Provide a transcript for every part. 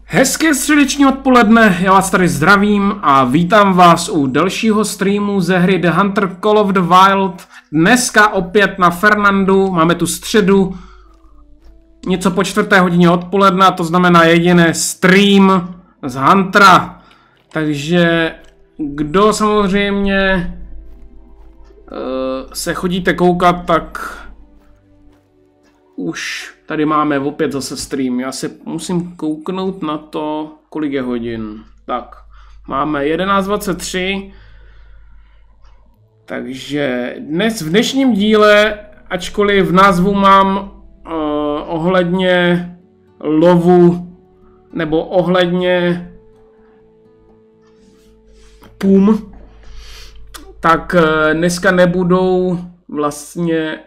Hezké středeční odpoledne, já vás tady zdravím a vítám vás u dalšího streamu ze hry The Hunter Call of the Wild. Dneska opět na Fernandu, máme tu středu, něco po 4. hodině odpoledne, to znamená jediný stream z Huntera. Takže kdo samozřejmě se chodíte koukat, tak už tady máme opět zase stream. Já se musím kouknout na to, kolik je hodin. Tak, máme 11:23. Takže v dnešním díle, ačkoliv v názvu mám ohledně lovu, nebo ohledně pum, tak dneska nebudou vlastně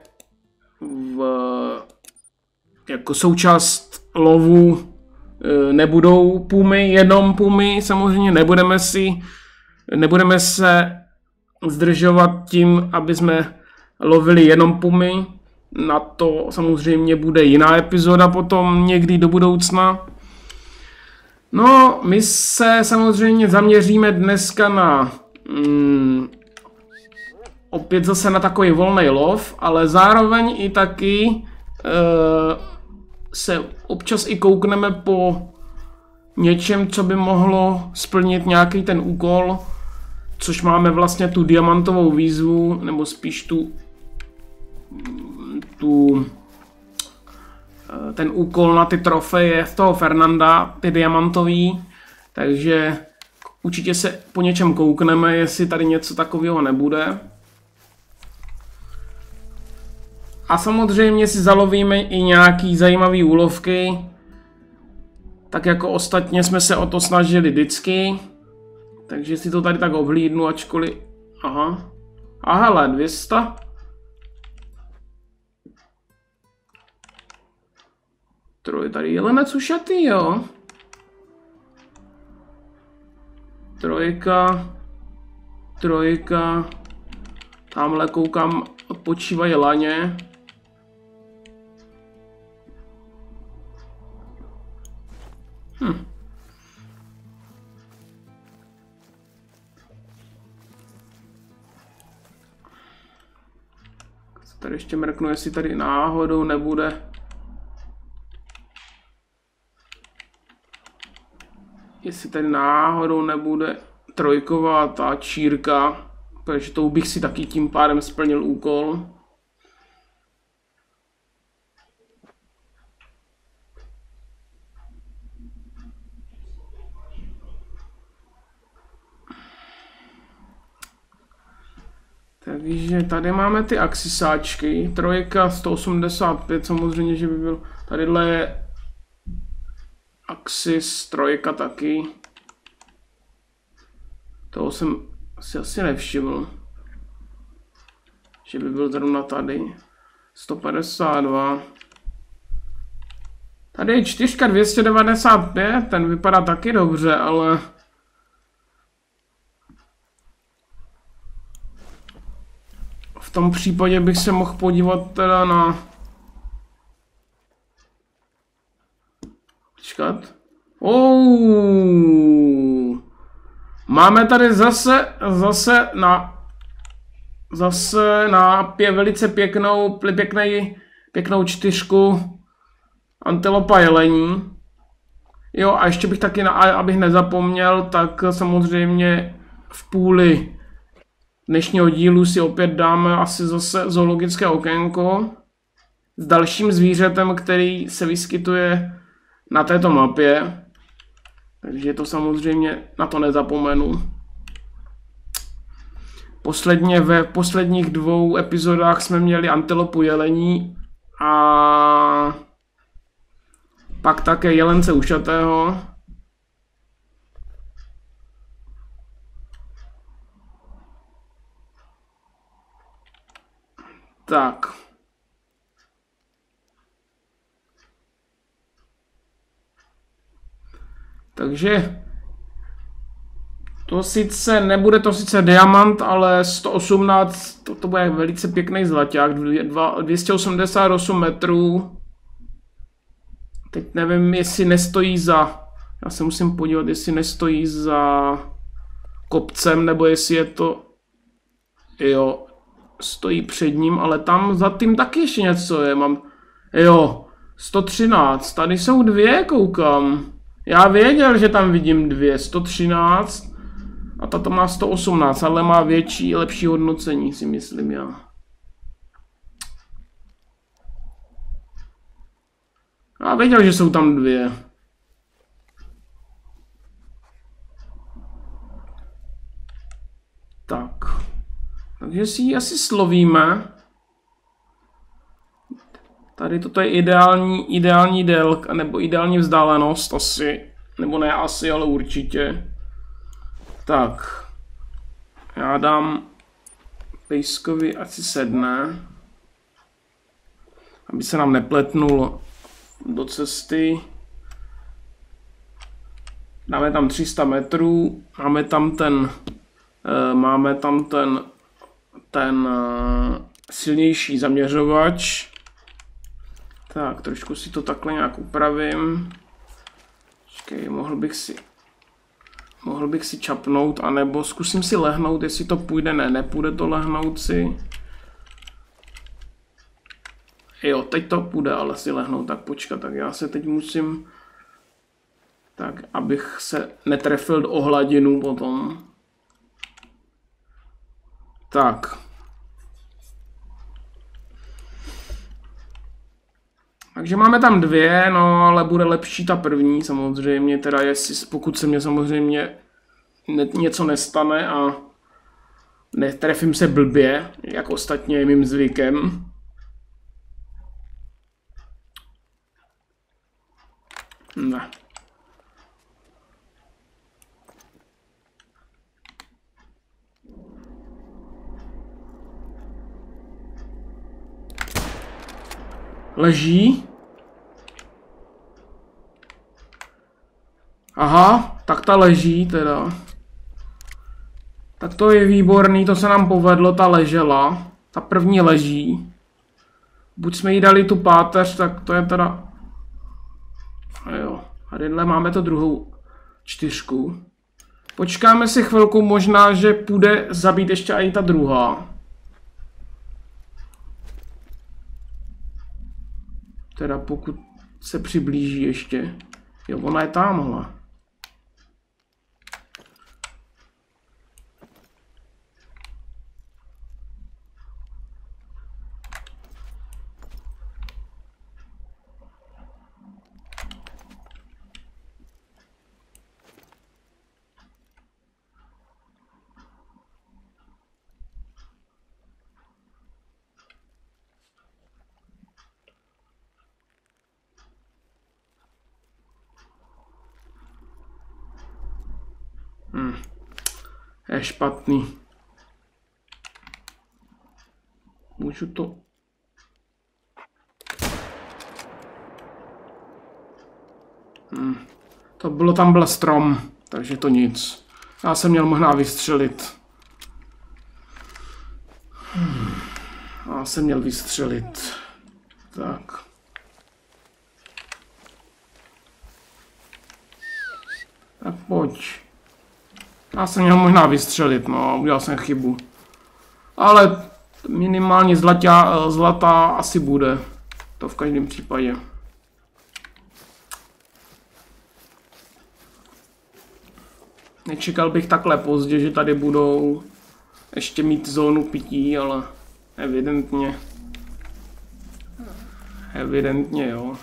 jako součást lovu nebudou pumy, jenom pumy, samozřejmě nebudeme se zdržovat tím, aby jsme lovili jenom pumy. Na to samozřejmě bude jiná epizoda potom někdy do budoucna. No, my se samozřejmě zaměříme dneska na opět zase na takový volný lov, ale zároveň i taky se občas i koukneme po něčem, co by mohlo splnit nějaký ten úkol, což máme vlastně tu diamantovou výzvu, nebo spíš ten úkol na ty trofeje z toho Fernanda, ty diamantový, takže určitě se po něčem koukneme, jestli tady něco takového nebude. A samozřejmě si zalovíme i nějaký zajímavý úlovky, tak jako ostatně jsme se o to snažili vždycky. Takže si to tady tak ohlídnu, ačkoliv... Aha. A hele, 200. Tady jelenec ušatý, jo. Trojka. Tamhle koukám, odpočívají laně. Tady ještě mrknu, jestli tady náhodou nebude. Jestli tady náhodou nebude trojková ta čírka, protože tou bych si taky tím pádem splnil úkol. Takže tady máme ty axisáčky, trojka 185, samozřejmě, že by byl, tadyhle je axis, trojka taky. Toho jsem si asi nevšiml, že by byl zrovna tady. 152. Tady je 4 295, ten vypadá taky dobře, ale... V tom případě bych se mohl podívat teda na... Počkat. Máme tady zase na velice pěknou čtyřku antilopa jelení. Jo, a ještě bych taky, abych nezapomněl, tak samozřejmě v půli dnešního dílu si opět dáme asi zase zoologické okénko s dalším zvířetem, který se vyskytuje na této mapě. Takže to samozřejmě na to nezapomenu. Ve posledních 2 epizodách jsme měli antilopu jelení a pak také jelence ušatého. Tak. Takže nebude to sice diamant, ale 118, to bude velice pěkný zlaťák, 288 metrů. Teď nevím, jestli nestojí za Já se musím podívat, jestli nestojí za kopcem, nebo jestli je to... Jo, stojí před ním, ale tam za tím taky ještě něco je. Mám... Jo, 113, tady jsou dvě, koukám. Já věděl, že tam vidím dvě, 113 a tato má 118, ale má větší, lepší hodnocení, si myslím já. Já věděl, že jsou tam dvě. Tak. Takže si ji asi slovíme. Tady toto je ideální délka, nebo ideální vzdálenost asi. Nebo ne asi, ale určitě. Tak. Já dám pejskovi, ať si sedne. Aby se nám nepletnul do cesty. Dáme tam 300 metrů. Máme tam ten silnější zaměřovač. Tak, trošku si to takhle nějak upravím. Počkej, mohl bych si čapnout, anebo zkusím si lehnout, jestli to půjde. Ne, nepůjde to lehnout si. Jo, teď to půjde, ale si lehnout, tak počkat, tak já se teď musím... Tak, abych se netrefil o hladinu potom. Tak. Takže máme tam dvě, no ale bude lepší ta první samozřejmě, teda pokud se mě samozřejmě něco nestane a netrefím se blbě, jak ostatně je mým zvykem. Ne. Leží. Aha, tak ta leží teda. Tak to je výborný, to se nám povedlo, ta ležela. Ta první leží. Buď jsme jí dali tu páteř, tak to je teda... A jo, a tady máme to druhou 4. Počkáme si chvilku, možná, že půjde zabít ještě i ta druhá. Teda pokud se přiblíží ještě. Jo, ona je tamhle. Je špatný. Můžu to... To bylo, tam byl strom, takže to nic. Já jsem měl možná vystřelit. Já jsem měl vystřelit. Tak. Tak pojď. Já jsem měl možná vystřelit, no, udělal jsem chybu. Ale minimálně zlatá asi bude. To v každém případě. Nečekal bych takhle pozdě, že tady budou ještě mít zónu pití, ale evidentně jo.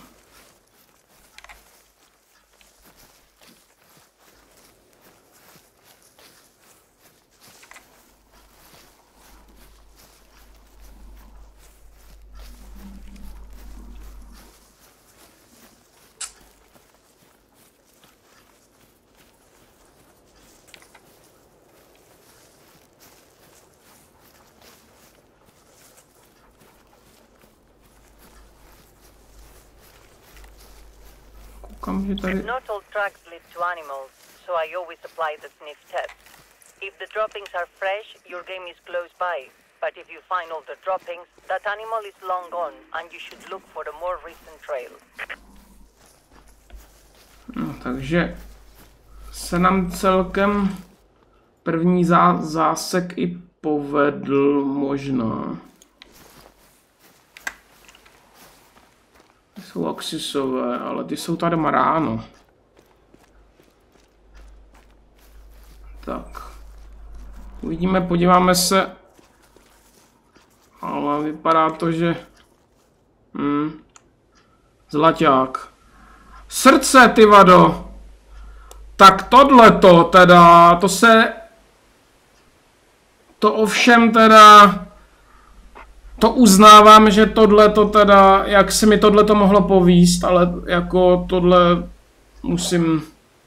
Not all tracks lead to animals, so I always apply the sniff test. If the droppings are fresh, your game is close by. But if you find all the droppings, that animal is long gone, and you should look for a more recent trail. No, takže se nám celkem první zásek i povedl možná. Ty jsou oxysové, ale ty jsou tady ráno. Tak. Uvidíme, podíváme se. Ale vypadá to, že... Zlaťák. Srdce, ty vado. Tak tohleto teda, to ovšem teda, to uznávám, že tohleto teda, jak se mi tohleto mohlo povíst, ale jako tohle musím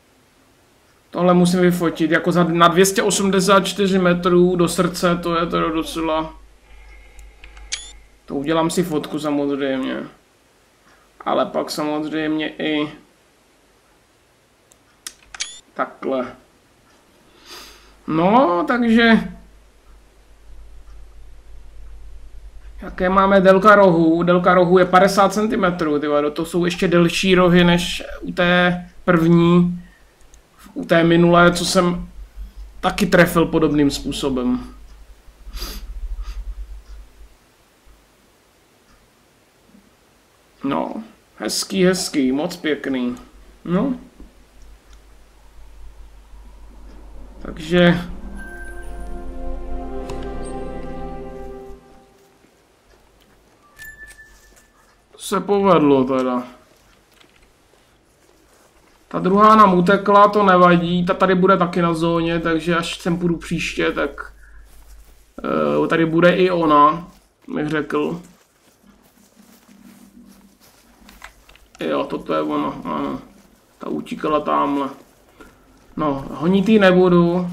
vyfotit, jako na 284 metrů do srdce, to je teda docela, to udělám si fotku samozřejmě, ale pak samozřejmě i takhle. No, takže jaké máme délka rohu? Délka rohu je 50 cm, to jsou ještě delší rohy než u té první, u té minulé, co jsem taky trefil podobným způsobem. No, hezký, moc pěkný. No. Takže... se povedlo teda. Ta druhá nám utekla, to nevadí, ta tady bude taky na zóně, takže až sem půjdu příště, tak tady bude i ona, bych řekl. Jo, toto je ona, ano. Ta utíkala tamhle. No, honit ji nebudu.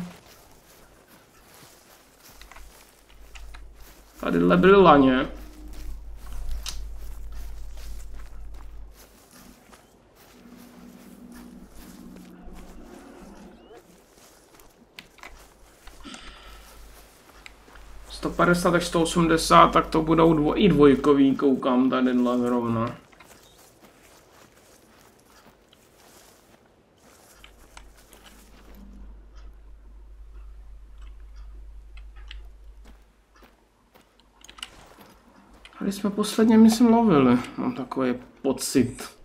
Tadyhle byly laně. ...150 až 180, tak to budou i dvojkový, koukám tadyhle zrovna. Tady jsme posledně, myslím, lovili. Mám takový pocit.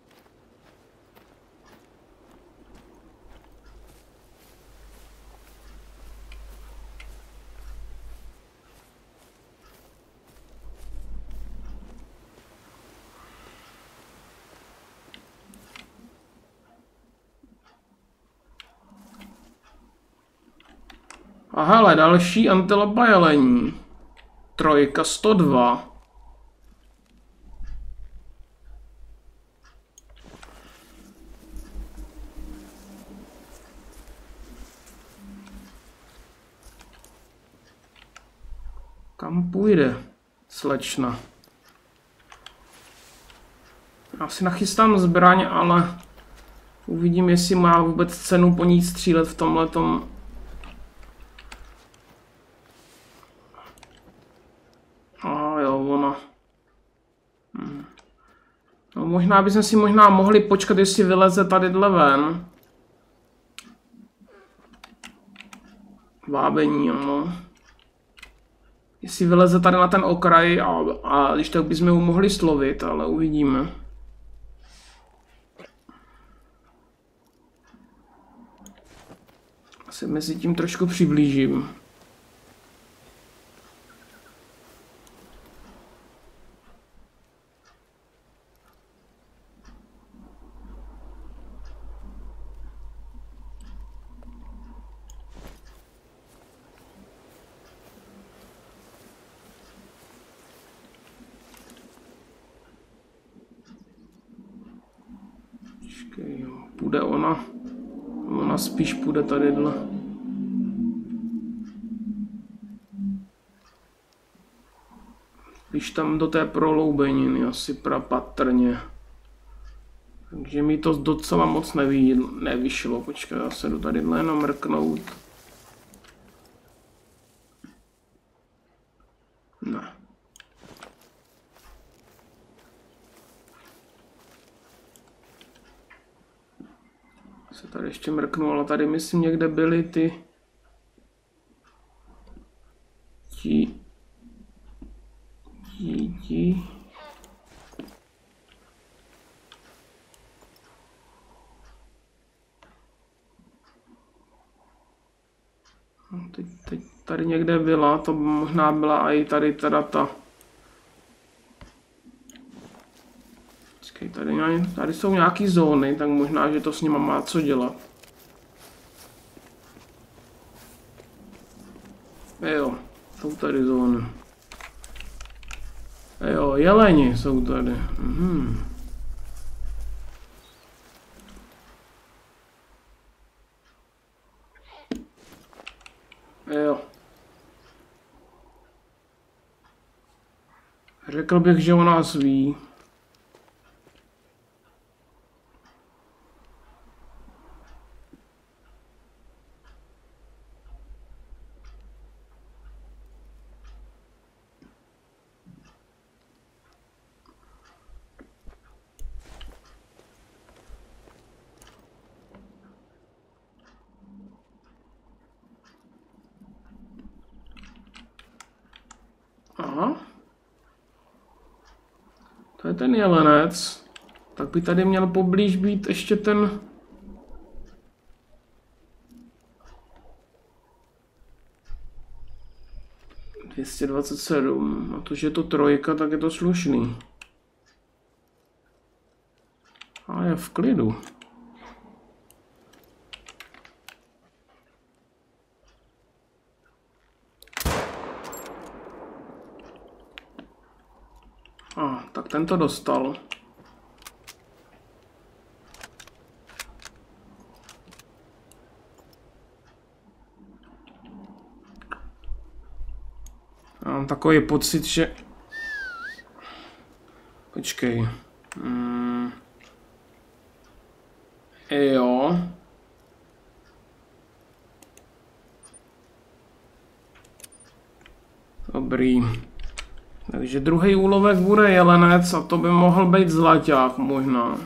A hele, další antilopa jelení. Trojka 102. Kam půjde, slečna? Já si nachystám zbraň, ale uvidím, jestli má vůbec cenu po ní střílet v tomhletom. A jo, ona. No, možná bychom si mohli počkat, jestli vyleze tadyhle ven. Vábení, ano. Jestli vyleze tady na ten okraj a když tak bychom ho mohli slovit, ale uvidíme. Asi mezi tím trošku přiblížím. Půjde ona. Ona spíš půjde tadyhle. Spíš tam do té proloubeniny, asi patrně. Takže mi to docela moc nevyšlo. Počkej, já se jdu tadyhle jenom mrknout. Ne. Se tady ještě mrknu, ale tady myslím někde byly ty... Ti... Teď tady někde byla, to možná byla i tady teda ta... Počkej, tady jsou nějaký zóny, tak možná, že to s nima má co dělat. Jo, jsou tady zóny. Jo, jeleni jsou tady. Jo. Řekl bych, že o nás ví. Aha. To je ten jelenec. Tak by tady měl poblíž být ještě ten... ...227. A to, že je to trojka, tak je to slušný. A je v klidu. Tak ten to dostal. Já mám takový pocit, že... Počkej. Jo. Dobrý. Takže druhý úlovek bude jelenec a to by mohl být zlaťák možná.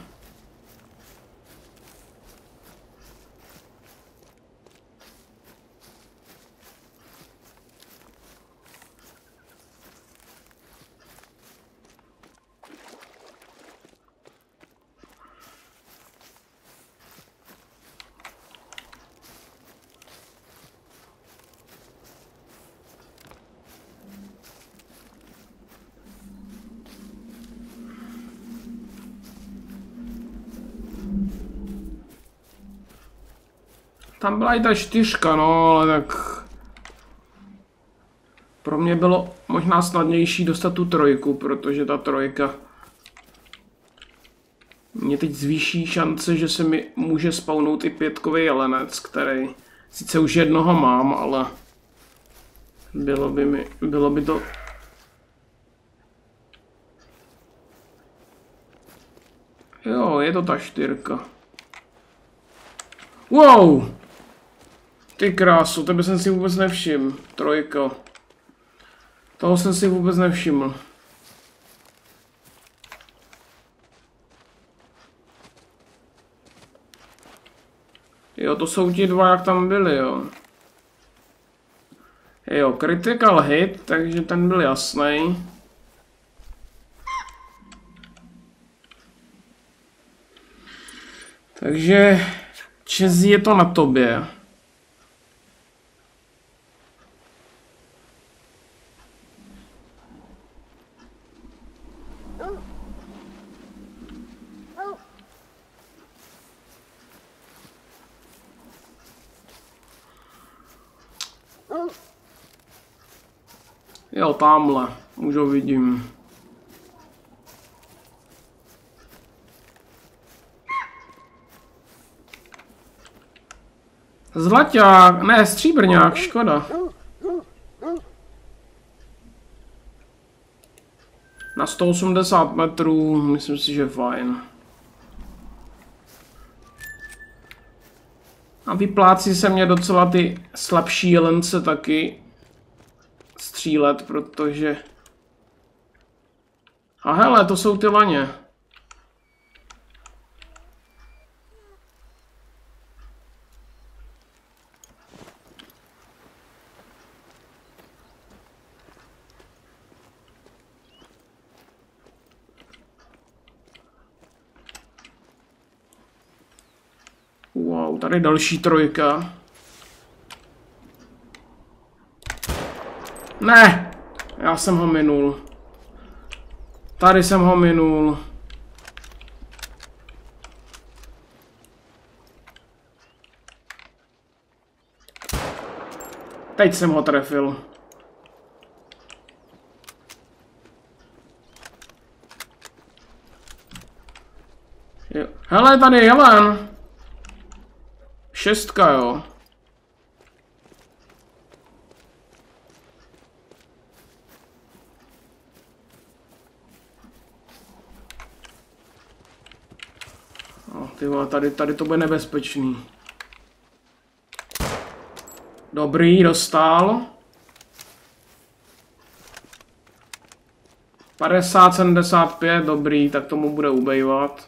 Tam byla i ta 4, no, ale tak... Pro mě bylo možná snadnější dostat tu 3, protože ta 3 mě teď zvýší šance, že se mi může spawnout i 5kový jelenec, který sice už jednoho mám, ale bylo by to... Jo, je to ta 4. Wow! Ty krásu, tebe jsem si vůbec nevšiml. 3. Toho jsem si vůbec nevšiml. Jo, to jsou ti 2, jak tam byli, jo. Jo, critical hit, takže ten byl jasný. Takže... Čezí je to na tobě. Jo, tamhle. Už ho vidím. Zlaťák, ne, stříbrňák, škoda. Na 180 metrů, myslím si, že fajn. A vyplácí se mě docela ty slabší jelence taky střílet, protože... A hele, to jsou ty laně. Wow, tady další trojka. Ne! Já jsem ho minul. Tady jsem ho minul. Teď jsem ho trefil. Jo. Hele, tady je jelen. 6, jo. No, ty vole, tady to bude nebezpečný. Dobrý, dostal. 50, 75, dobrý, tak tomu bude ubejvat.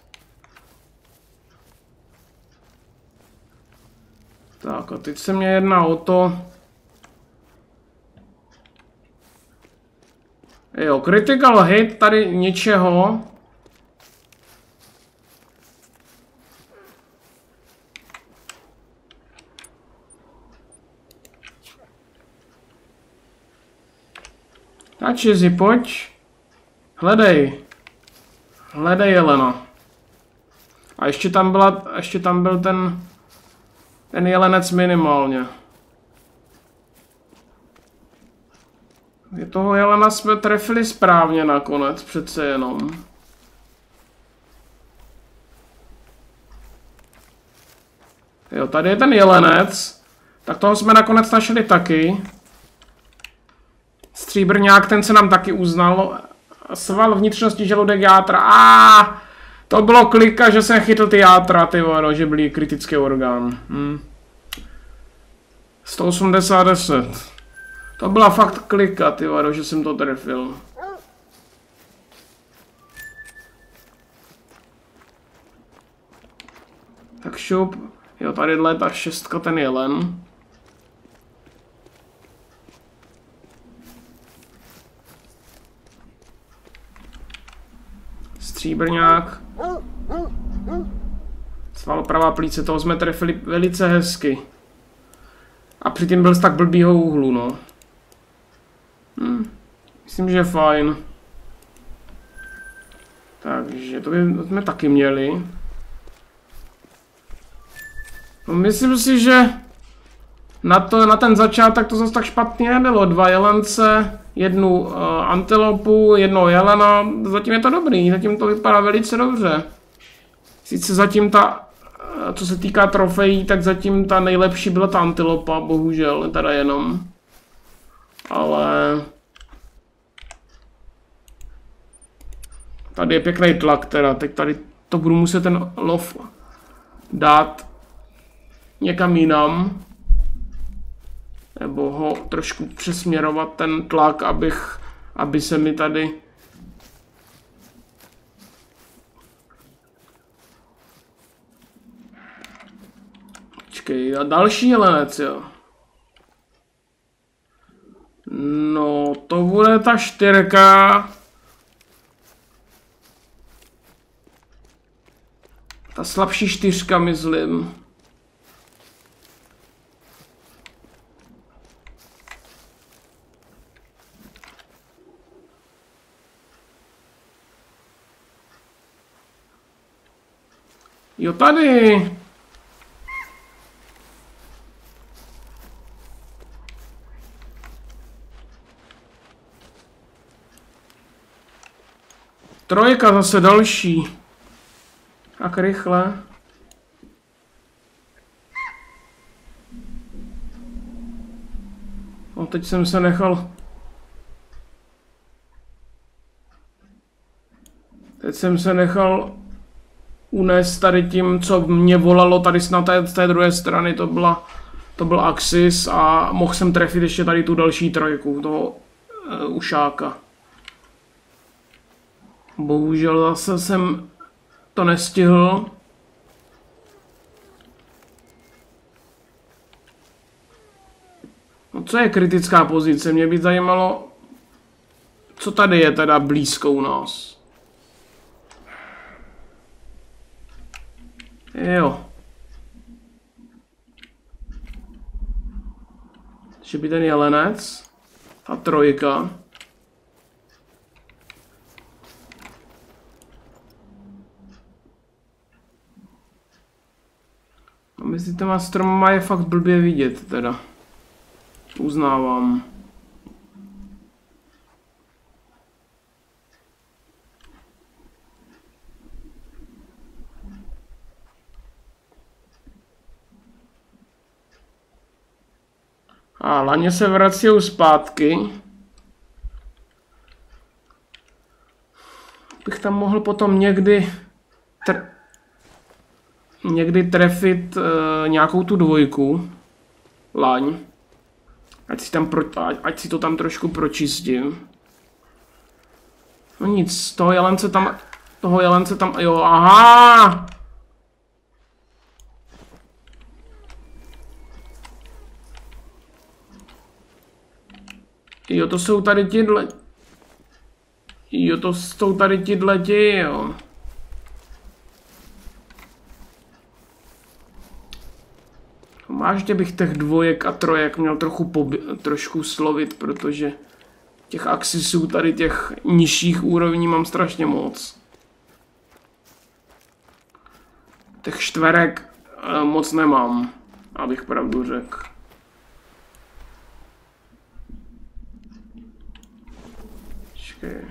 Tak a teď se mě jedná o to. Jo, critical hit tady ničeho. Tačizi, pojď. Hledej. Hledej jelena. A ještě tam byl ten jelenec minimálně. Toho jelena jsme trefili správně nakonec, přece jenom. Jo, tady je ten jelenec. Tak toho jsme nakonec našli taky. Stříbrňák, ten se nám taky uznal. Sval vnitřnosti žaludek játra. To bylo klika, že jsem chytl ty játra, ty vole, že byly kritický orgán. 180. To byla fakt klika, ty vole, že jsem to trefil. Tak šup. Jo, tadyhle ta 6, ten jelen. Stříbrňák. Sval pravá plíce, toho jsme trefili velice hezky. A předtím byl z tak blbýho úhlu, no. Myslím, že je fajn. Takže to jsme taky měli. No, myslím si, že na ten začátek to zase tak špatně nebylo. 2 jelence, 1 antilopu, 1 jelena. Zatím je to dobrý, zatím to vypadá velice dobře. Sice zatím co se týká trofejí, tak zatím ta nejlepší byla ta antilopa, bohužel, teda jenom. Ale tady je pěkný tlak teda, teď tady to budu muset ten lov dát někam jinam. Nebo ho trošku přesměrovat ten tlak, aby se mi tady Počkej, a další jelenec, jo. No, to bude ta 4. Ta slabší 4, myslím. Jo, tady. Trojka zase další. Tak rychle. No, teď jsem se nechal. Teď jsem se nechal unést tady tím, co mě volalo tady snad z té druhé strany. To byl Axis a mohl jsem trefit ještě tady tu další trojku, toho ušáka. Bohužel zase jsem to nestihl. No, co je kritická pozice? Mě by zajímalo, co tady je teda blízko u nás. Jo. Ještě by ten jelenec. Ta trojka. A mezi těma stromama je fakt blbě vidět teda. Uznávám. A laně se vrací zpátky. Bych tam mohl potom někdy trefit nějakou tu dvojku. Laň. Ať si to tam trošku pročistím. No nic, toho jelence tam, jo, aha! Jo, to jsou tady tihle. Jo, to jsou tady tihleti, jo. Vážně bych těch dvojek a trojek měl trošku slovit, protože těch axisů tady těch nižších úrovní mám strašně moc. Těch čtverek moc nemám, abych pravdu řekl. Počkej.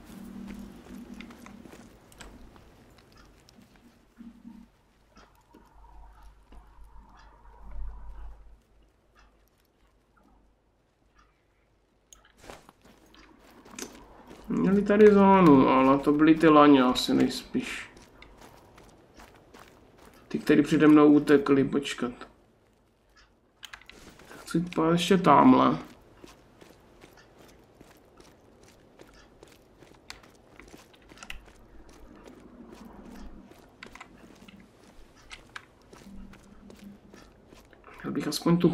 Měli tady zónu, ale to byly ty laně asi nejspíš. Ty, který přede mnou utekli, počkat. Chci jít ještě tamhle. Chtěl bych aspoň tu...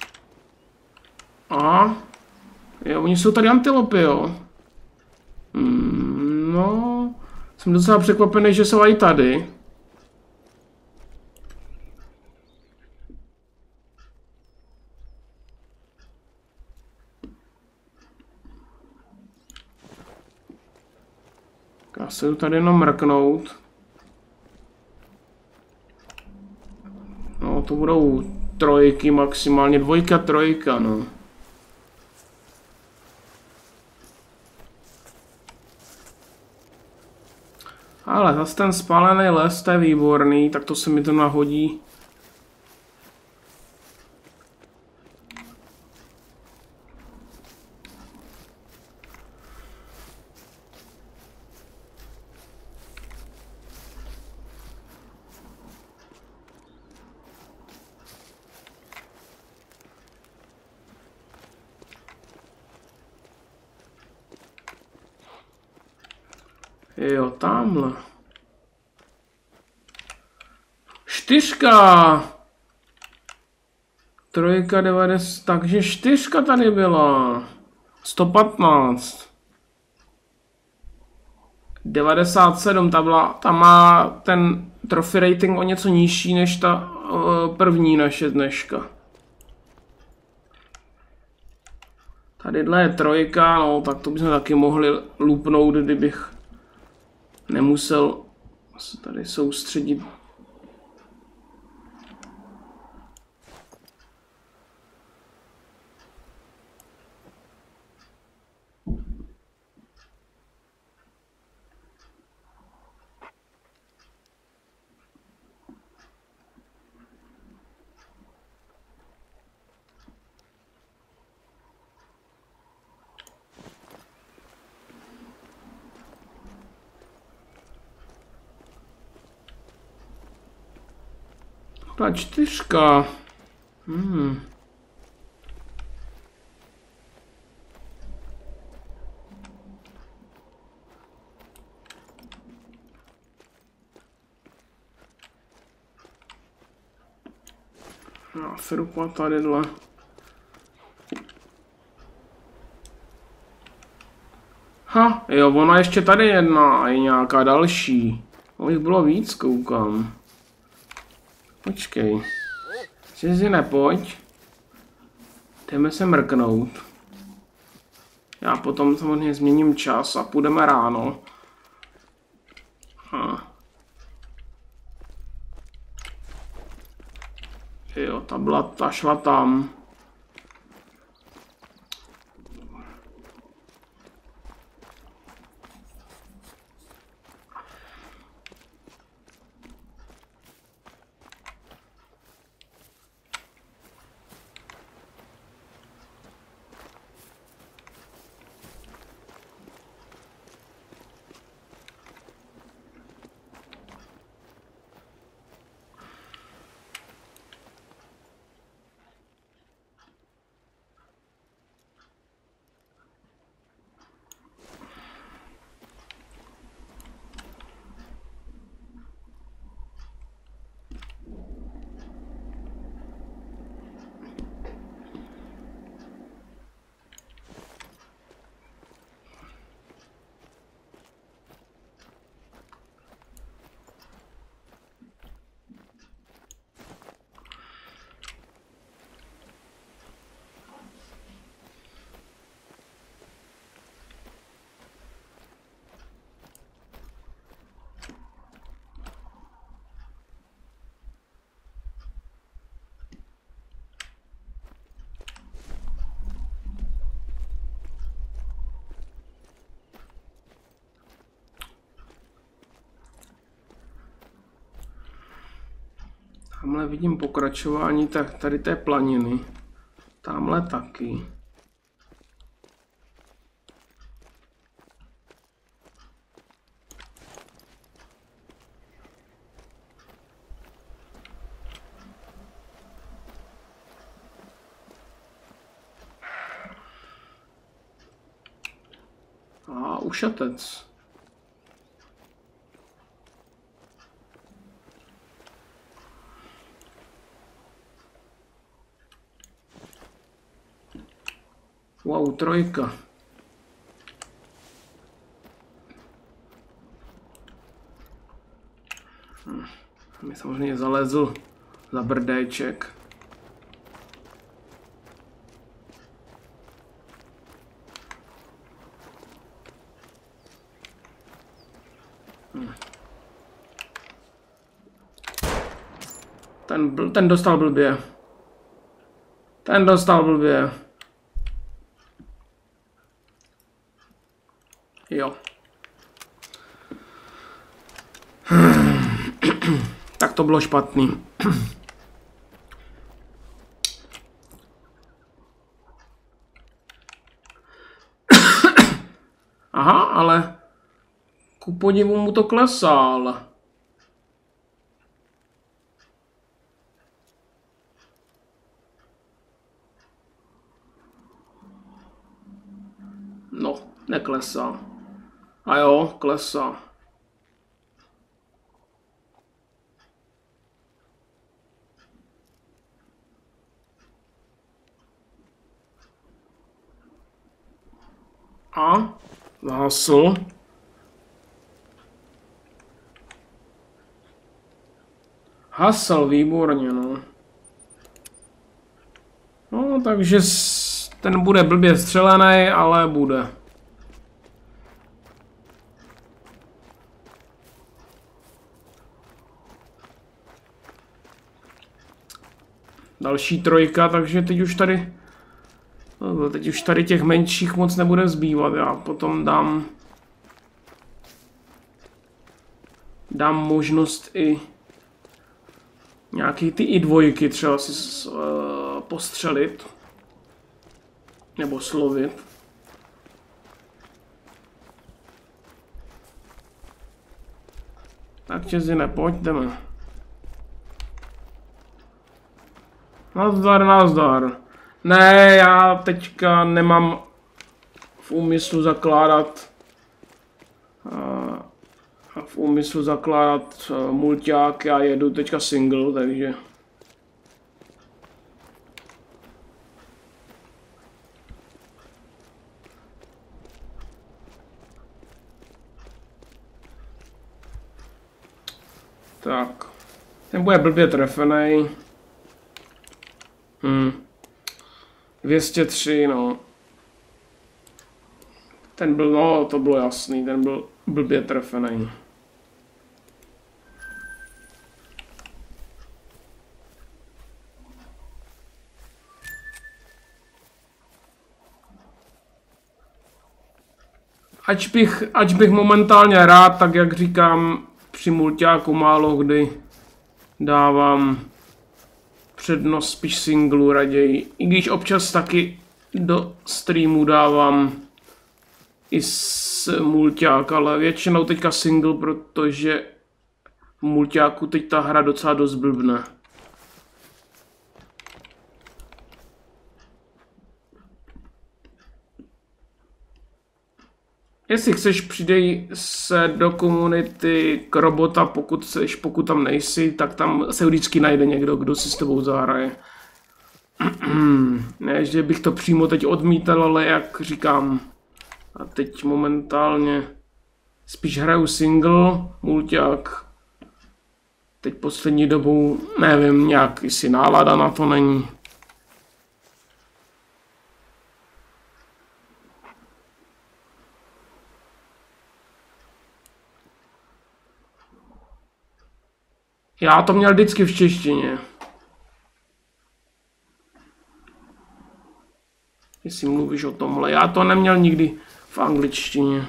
A jo, oni jsou tady antilopy, jo. No, jsem docela překvapený, že jsou i tady. Já se jdu tady jenom mrknout. No, to budou trojky maximálně, dvojka, trojka, no. Ale zase ten spálený les, to je výborný, tak to se mi to nahodí. Jo, tamhle. Čtyřka. Trojka 90, takže čtyřka tady byla. 115. 97, ta má ten trophy rating o něco nižší než ta první naše dneška. Tadyhle je trojka, no tak to bychom taky mohli loopnout, kdybych nemusel se tady soustředit. Ta čtyřka. Já se dopadla tadyhle. Ha, jo, ona ještě tady jedna a je nějaká další. Jich bylo víc, koukám. Počkej. Cizi nepojď. Jdeme se mrknout. Já potom samozřejmě změním čas a půjdeme ráno. Jo, ta šla tam. Tamhle vidím pokračování tady té planiny. Tamhle taky. A ušatec. Wow, 3. Mi samozřejmě zalezl za brdéček. Ten dostal blbě. Ten dostal blbě. Jo. Tak to bylo špatný. Aha, ale ku podivu mu to klesal. No, neklesá. A jo, klesá. A zhasl. Hasl, výborně, no. No, takže ten bude blbě střelený, ale bude. Další 3, takže teď už tady těch menších moc nebude zbývat. Já potom dám možnost i nějaký ty i 2 třeba si postřelit. Nebo slovit. Tak Čezine, pojď, jdeme. Nazdar, nazdar. Ne, já teďka nemám v úmyslu zakládat mulťák, já jedu teďka single, takže tak, ten bude blbě trefenej. 203, no. Ten byl, no, to bylo jasný, ten byl blbě trefený. Ač bych momentálně rád, tak jak říkám, při mulťáku málo kdy dávám přednost spíš singlu raději. I když občas taky do streamu dávám i s mulťák, ale většinou teďka single, protože v mulťáku teď ta hra docela dost blbne. Jestli chceš, přidej se do komunity k robota, pokud tam nejsi, tak tam se vždycky najde někdo, kdo si s tebou zahraje. Ne, že bych to přímo teď odmítal, ale jak říkám, a teď momentálně spíš hraju single, mulťák. Teď poslední dobou, nevím, nějak jestli nálada na to není. Já to měl vždycky v češtině. Jestli mluvíš o tomhle, já to neměl nikdy v angličtině.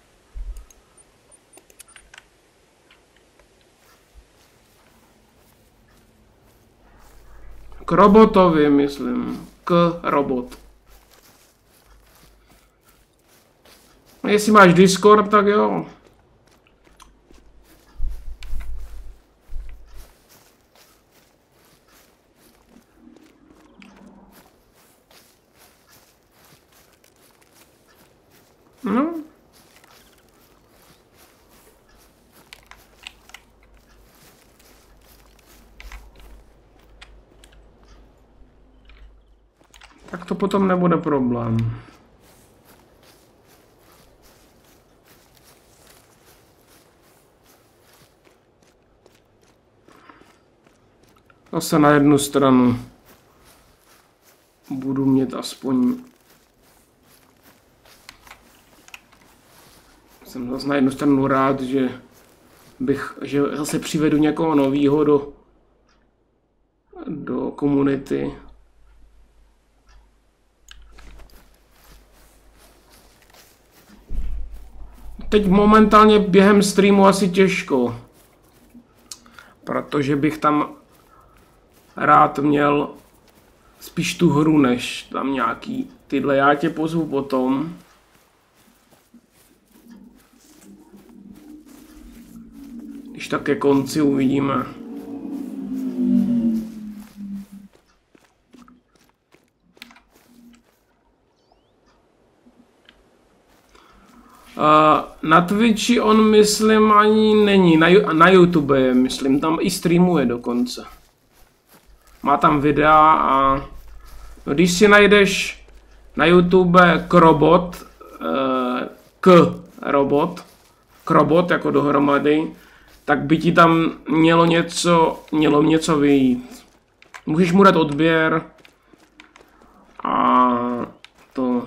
K robotovi, myslím. K robot. Jestli máš Discord, tak jo. No. Tak to potom nebude problém. Zase na jednu stranu budu mít aspoň... Jsem zase na jednu stranu rád, že zase přivedu někoho novýho do komunity. Teď momentálně během streamu asi těžko, protože bych tam rád měl spíš tu hru, než tam nějaký tyhle. Já tě pozvu potom. Když tak ke konci uvidíme. Na Twitchi on, myslím, ani není. Na YouTube je, myslím, tam i streamuje dokonce. Má tam videa a když si najdeš na YouTube Krobot jako dohromady, tak by ti tam mělo něco vyjít. Můžeš mu dát odběr a to...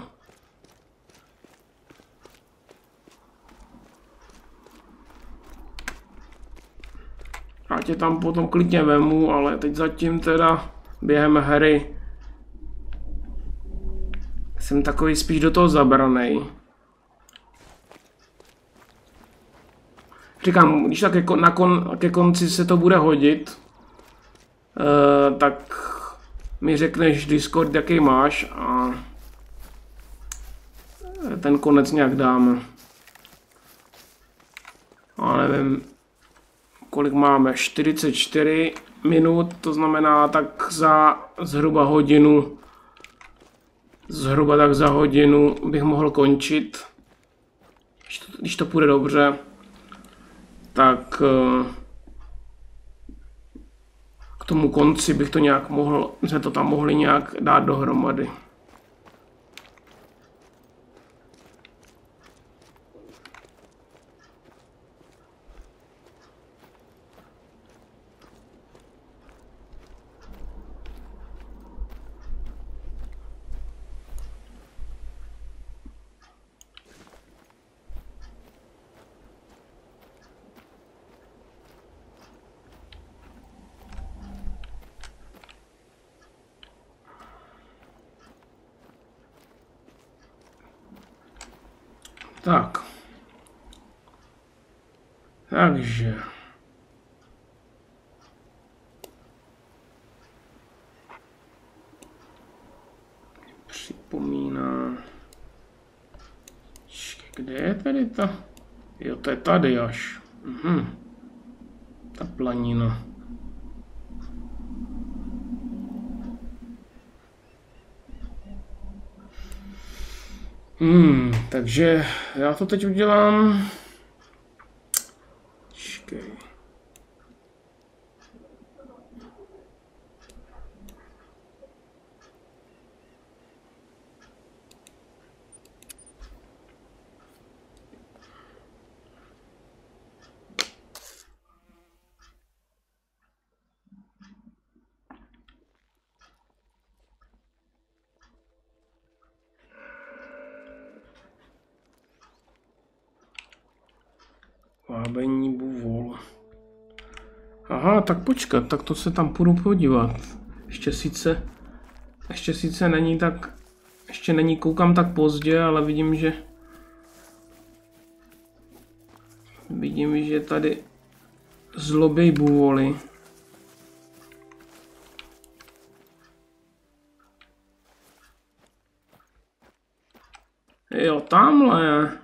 Já tě tam potom klidně vemu, ale teď zatím teda během hry jsem takový spíš do toho zabranej. Říkám, když tak ke konci se to bude hodit, tak mi řekneš Discord, jaký máš a ten konec nějak dáme. Ale nevím, kolik máme, 44 minut, to znamená tak za zhruba hodinu, za hodinu bych mohl končit, když to půjde dobře, tak k tomu konci bych to nějak mohl, jsme to tam mohli nějak dát dohromady. Tak. Takže. Připomíná. Kde je tady ta? Jo, to je tady až. Ta planina. Takže já to teď udělám. Počkej. Vábení buvol. Aha, tak počkat, tak to se tam půjdu podívat. Ještě sice není tak, ještě není, koukám tak pozdě, ale vidím, že tady zloběj buvoly. Jo, tamhle.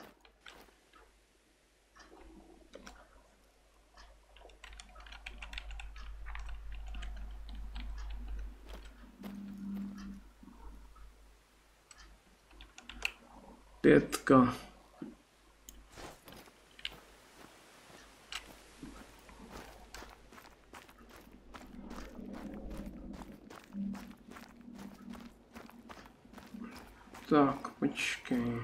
Pětka. Tak, počkej.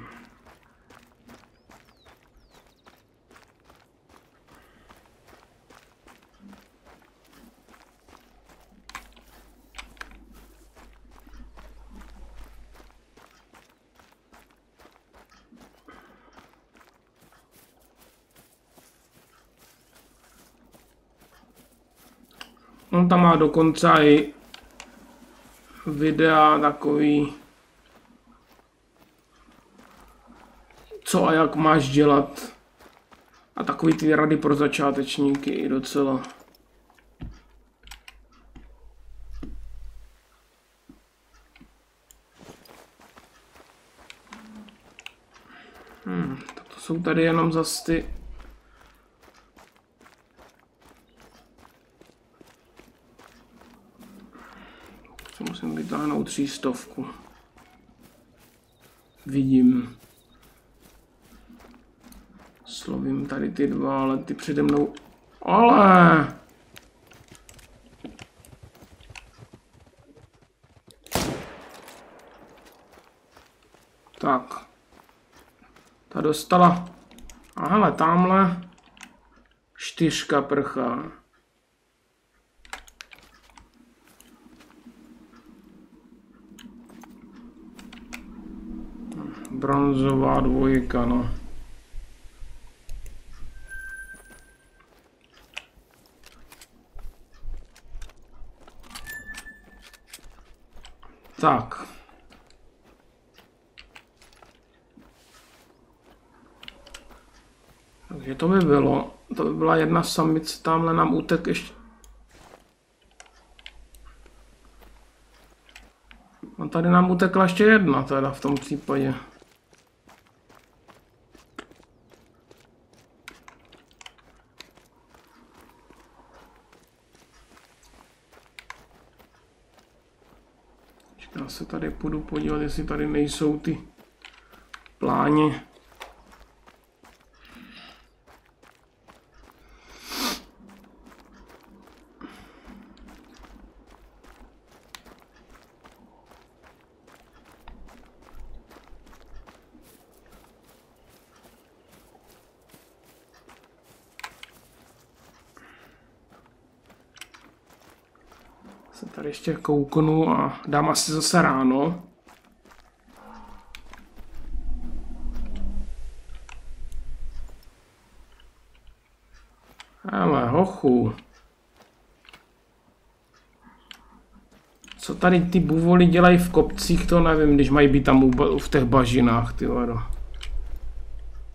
On tam má dokonce i videa takový, co a jak máš dělat. A takový ty rady pro začátečníky i docela. Tak to jsou tady jenom zas ty. Musím vytáhnout 300. Vidím. Slovím tady ty dva, ale ty přede mnou. Ale! Tak. Ta dostala. Aha, tamhle. 4 prchá. Bronzová 2, no. Tak. Takže to by bylo. To by byla jedna samice, tamhle nám utek ještě. A tady nám utekla ještě jedna teda v tom případě. Já se tady půjdu podívat, jestli tady nejsou ty pláně. Se tady ještě kouknu a dám asi zase ráno. Ale hochu. Co tady ty buvoly dělají v kopcích, to nevím, když mají být tam v těch bažinách, ty vado.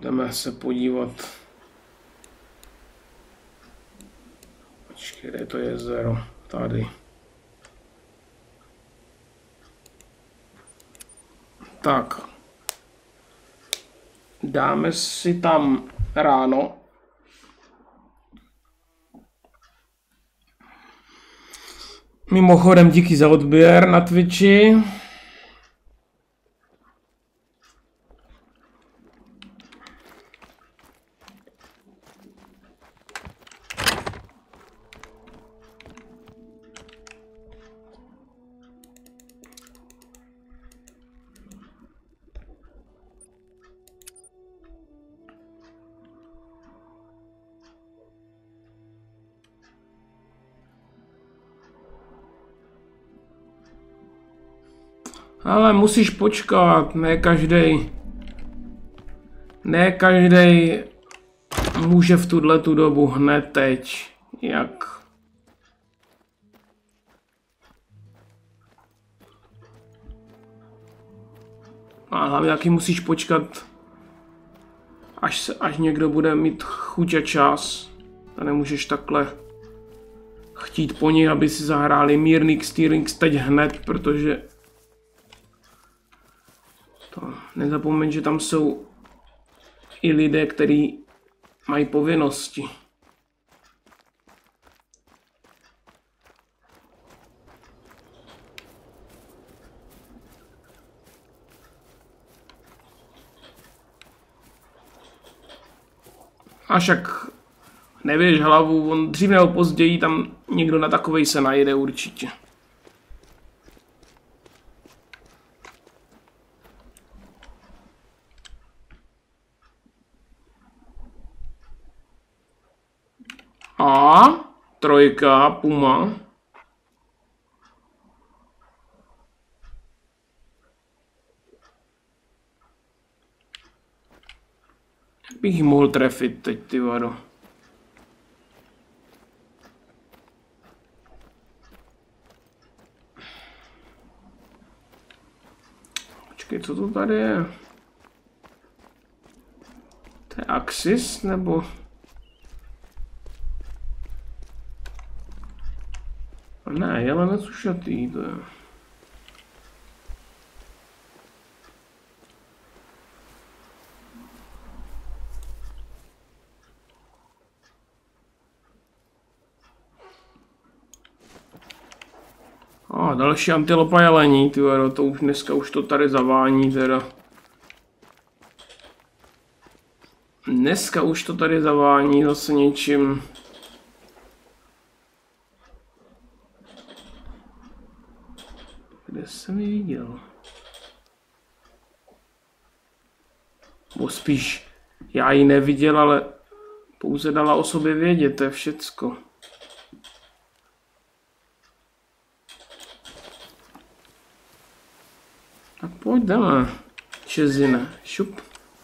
Jdeme se podívat. Počkej, kde je to jezero? Tady. Tak. Dáme si tam ráno. Mimochodem díky za odběr na Twitchi. Ale musíš počkat, ne každý může v tu dobu hned teď, jak. A hlavně taky musíš počkat, až někdo bude mít chuť a čas. A nemůžeš takhle chtít po nich, aby si zahráli Myrnix, Tyrnix teď hned, protože to nezapomeň, že tam jsou i lidé, kteří mají povinnosti. A však nevěš hlavu, on dřív nebo později tam někdo na takovej se najde určitě. A trojka, Puma. Bych ji mohl trefit teď, ty vado. Počkej, co to tady je? To je Axis, nebo? Ne, jelenec ušatý, to je. A další antilopa jelení, tyjo, to už dneska už to tady zavání teda. Dneska už to tady zavání zase něčím. Kde jsem ji viděl? Bo spíš já ji neviděl, ale pouze dala o sobě vědět, to je všecko. Tak pojď, jdeme. Čezine, šup.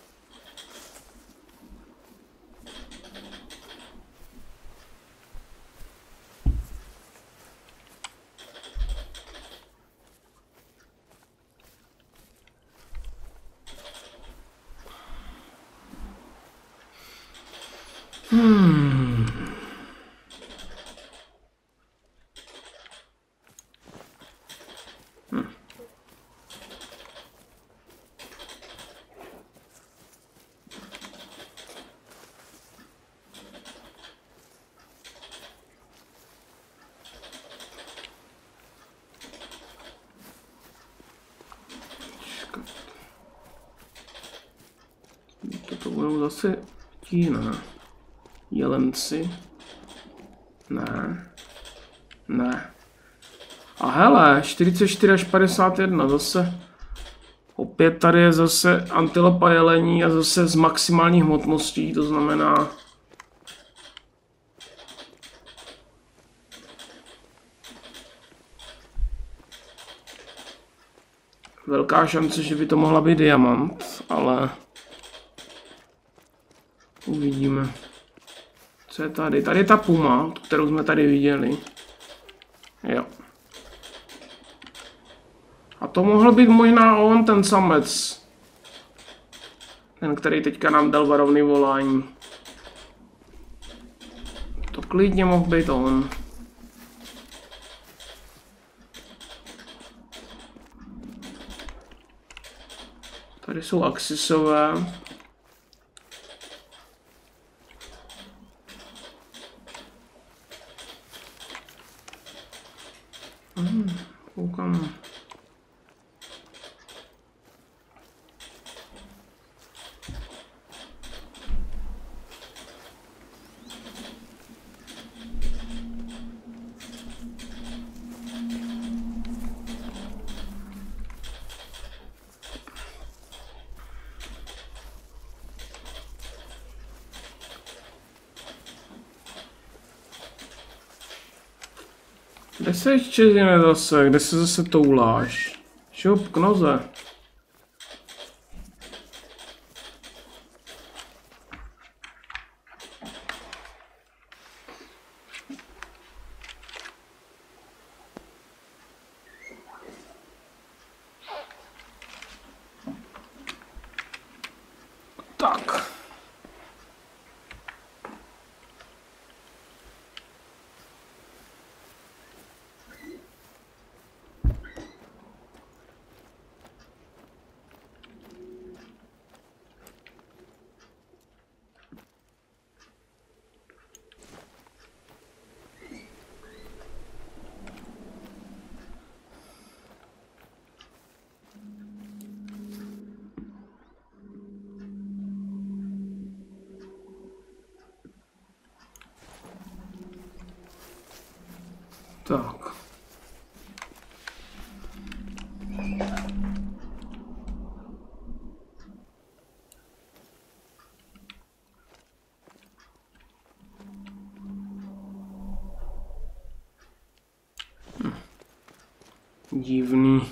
Toto budou zase ti, ne. Jelenci. Ne. Ne. A hele, 44 až 51, zase. Opět tady je zase antilopa jelení a zase s maximální hmotností, to znamená. Velká šance, že by to mohla být diamant, ale uvidíme. Co je tady? Tady je ta Puma, kterou jsme tady viděli. Jo. A to mohl být možná on, ten samec. Ten, který teďka nám dal varovný volání. To klidně mohl být on. Tady jsou Axisové. Koukám. Kde se ještě jde zase? Kde se zase touláš? Šup k noze. Tak. Tak. Divný.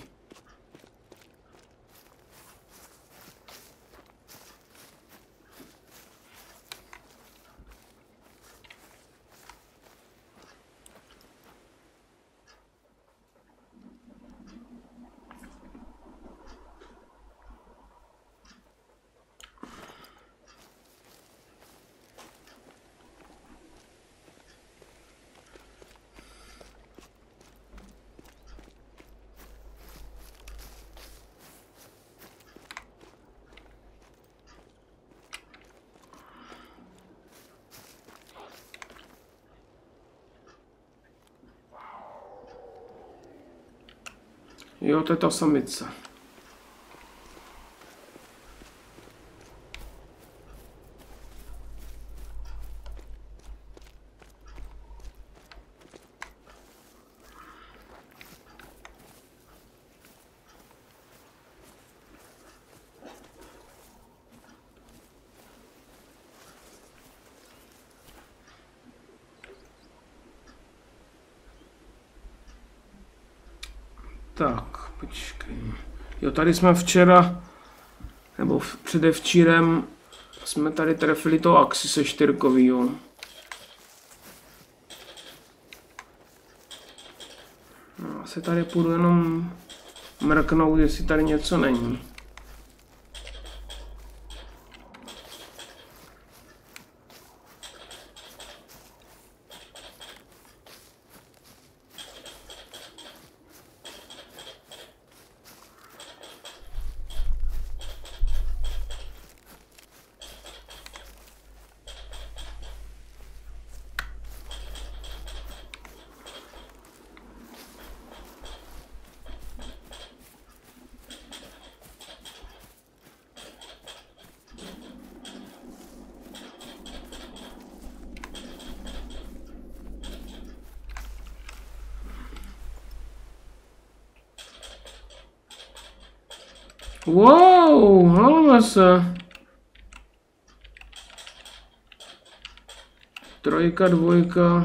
Jo, to je ta samice. Tak, počkej. Jo, tady jsme včera, nebo předevčírem, jsme tady trefili toho Axise 4kovýho. No, asi tady půjdu jenom mrknout, jestli tady něco není. Wow, halme se. Trojka, dvojka.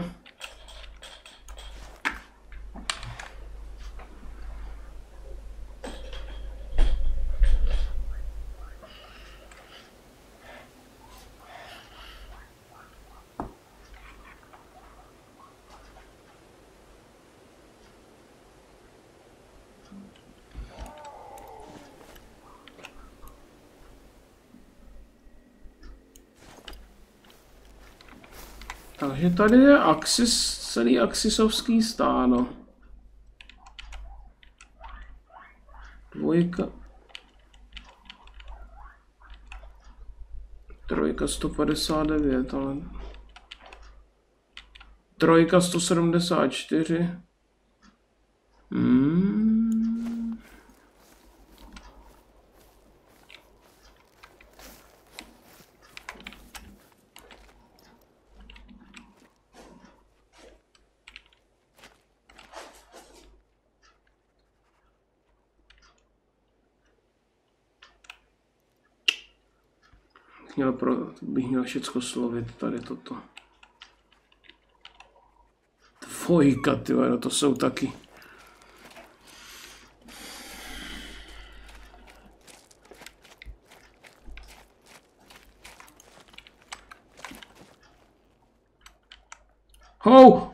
Takže tady je Axis, celý Axisovský stádo. Dvojka. Trojka 159, ale... Trojka 174. Bych měl všecko slovit tady toto. Dvojka, tyhle, to jsou taky. Hou!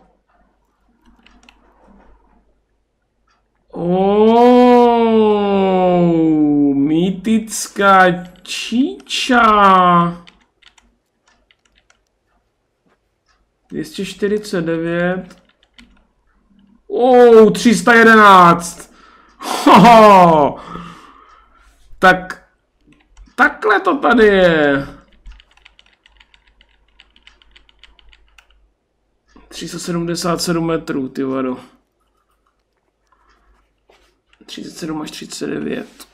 Mýtická číča. 249. 311. Hoho. Tak takhle to tady je. 377 metrů, ty vado. 37 až 39.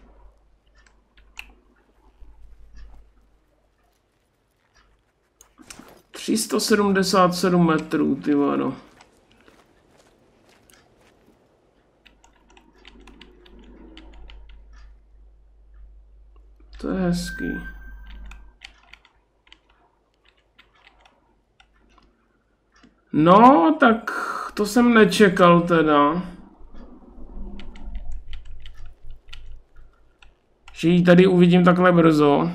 ...377 metrů, ty vado. To je hezký. No, tak to jsem nečekal teda. Že ji tady uvidím takhle brzo.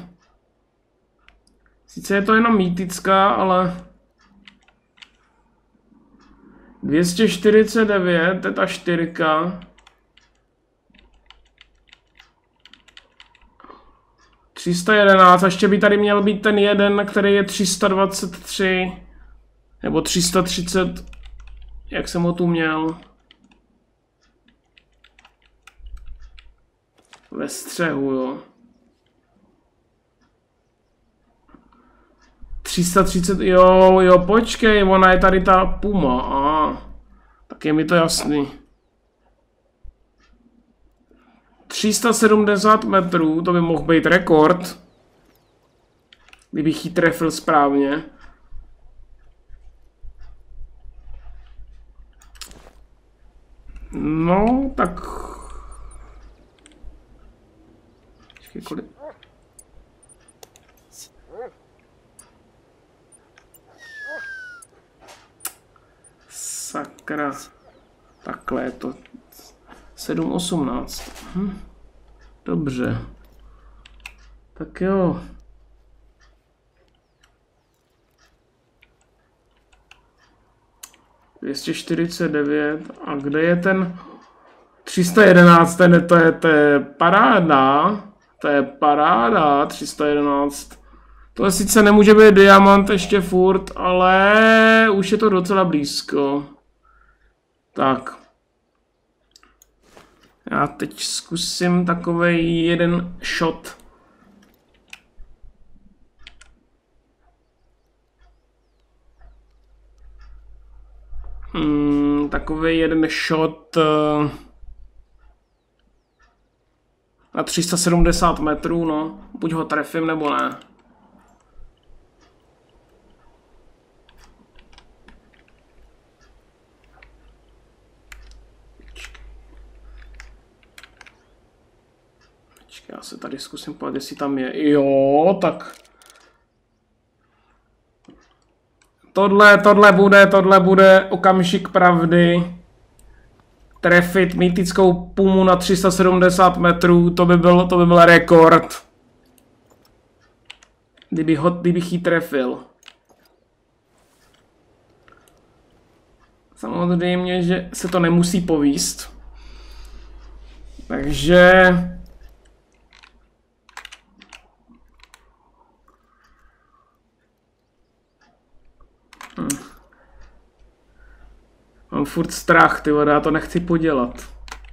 Sice je to jenom mýtická, ale... 249, to je ta 4. 311, a ještě by tady měl být ten jeden, který je 323. Nebo 330, jak jsem ho tu měl. Ve střehu, jo. 330, jo, počkej, ona je tady ta Puma, tak je mi to jasný. 370 metrů, to by mohl být rekord. Kdybych ji trefil správně. No, tak... Počkej, kolik... Sakra. Takhle je to. 7,18. Dobře. Tak jo. ...249. A kde je ten... 311, to je paráda. To je paráda, 311. To sice nemůže být diamant ještě furt, ale už je to docela blízko. Tak. Já teď zkusím takovej jeden shot. Takovej jeden shot na 370 metrů, no. Buď ho trefím, nebo ne. Já se tady zkusím podívat, jestli tam je. Jo, tak. Tohle bude okamžik pravdy. Trefit mýtickou Pumu na 370 metrů, to by byl rekord. Kdybych ji trefil. Samozřejmě, že se to nemusí povíst. Takže... Mám furt strach, ty vole, já to nechci podělat.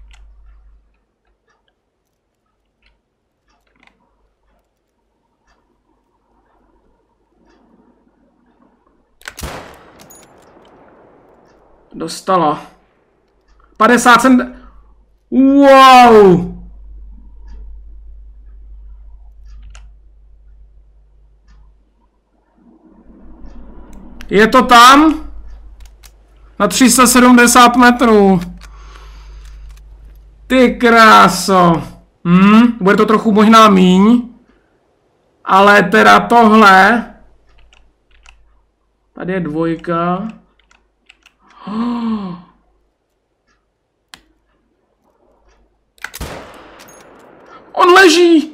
Dostala. 50 cent. Wow! Je to tam? Na 370 metrů. Ty kráso. Bude to trochu možná míň. Ale teda tohle. Tady je dvojka. On leží.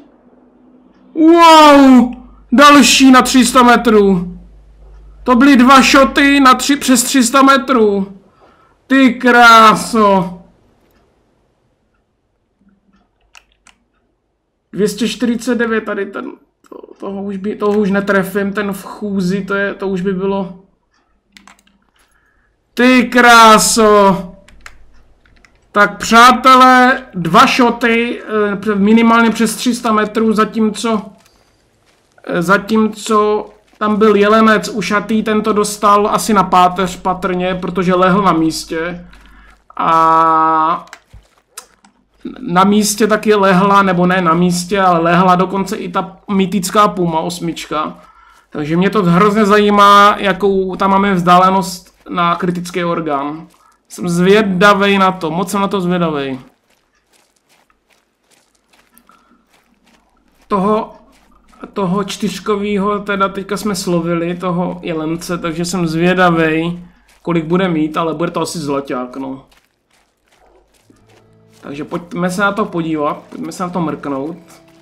Wow. Další na 300 metrů. To byly 2 šoty na přes 300 metrů. Ty kráso. 249 tady ten. Toho už netrefím, ten v chůzi, to už by bylo. Ty kráso. Tak přátelé, 2 šoty, minimálně přes 300 metrů, zatímco tam byl jelenec ušatý, ten to dostal asi na páteř patrně, protože lehl na místě. A na místě taky lehla, nebo ne na místě, ale lehla dokonce i ta mytická Puma 8. Takže mě to hrozně zajímá, jakou tam máme vzdálenost na kritický orgán. Jsem zvědavej na to, moc jsem na to zvědavej. Toho 4kovýho teda teďka jsme slovili, toho jelence, takže jsem zvědavej, kolik bude mít, ale bude to asi zlaťák, no. Takže pojďme se na to podívat, pojďme se na to mrknout.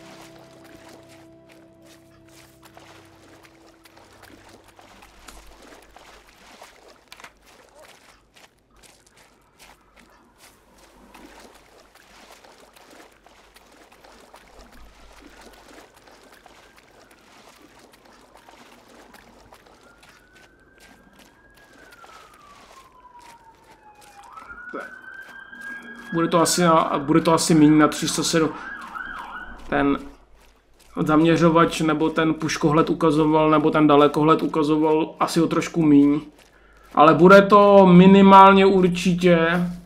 Bude to asi méně na 307. Ten zaměřovač nebo ten puškohled ukazoval, nebo ten dalekohled ukazoval asi o trošku míň. Ale bude to minimálně určitě.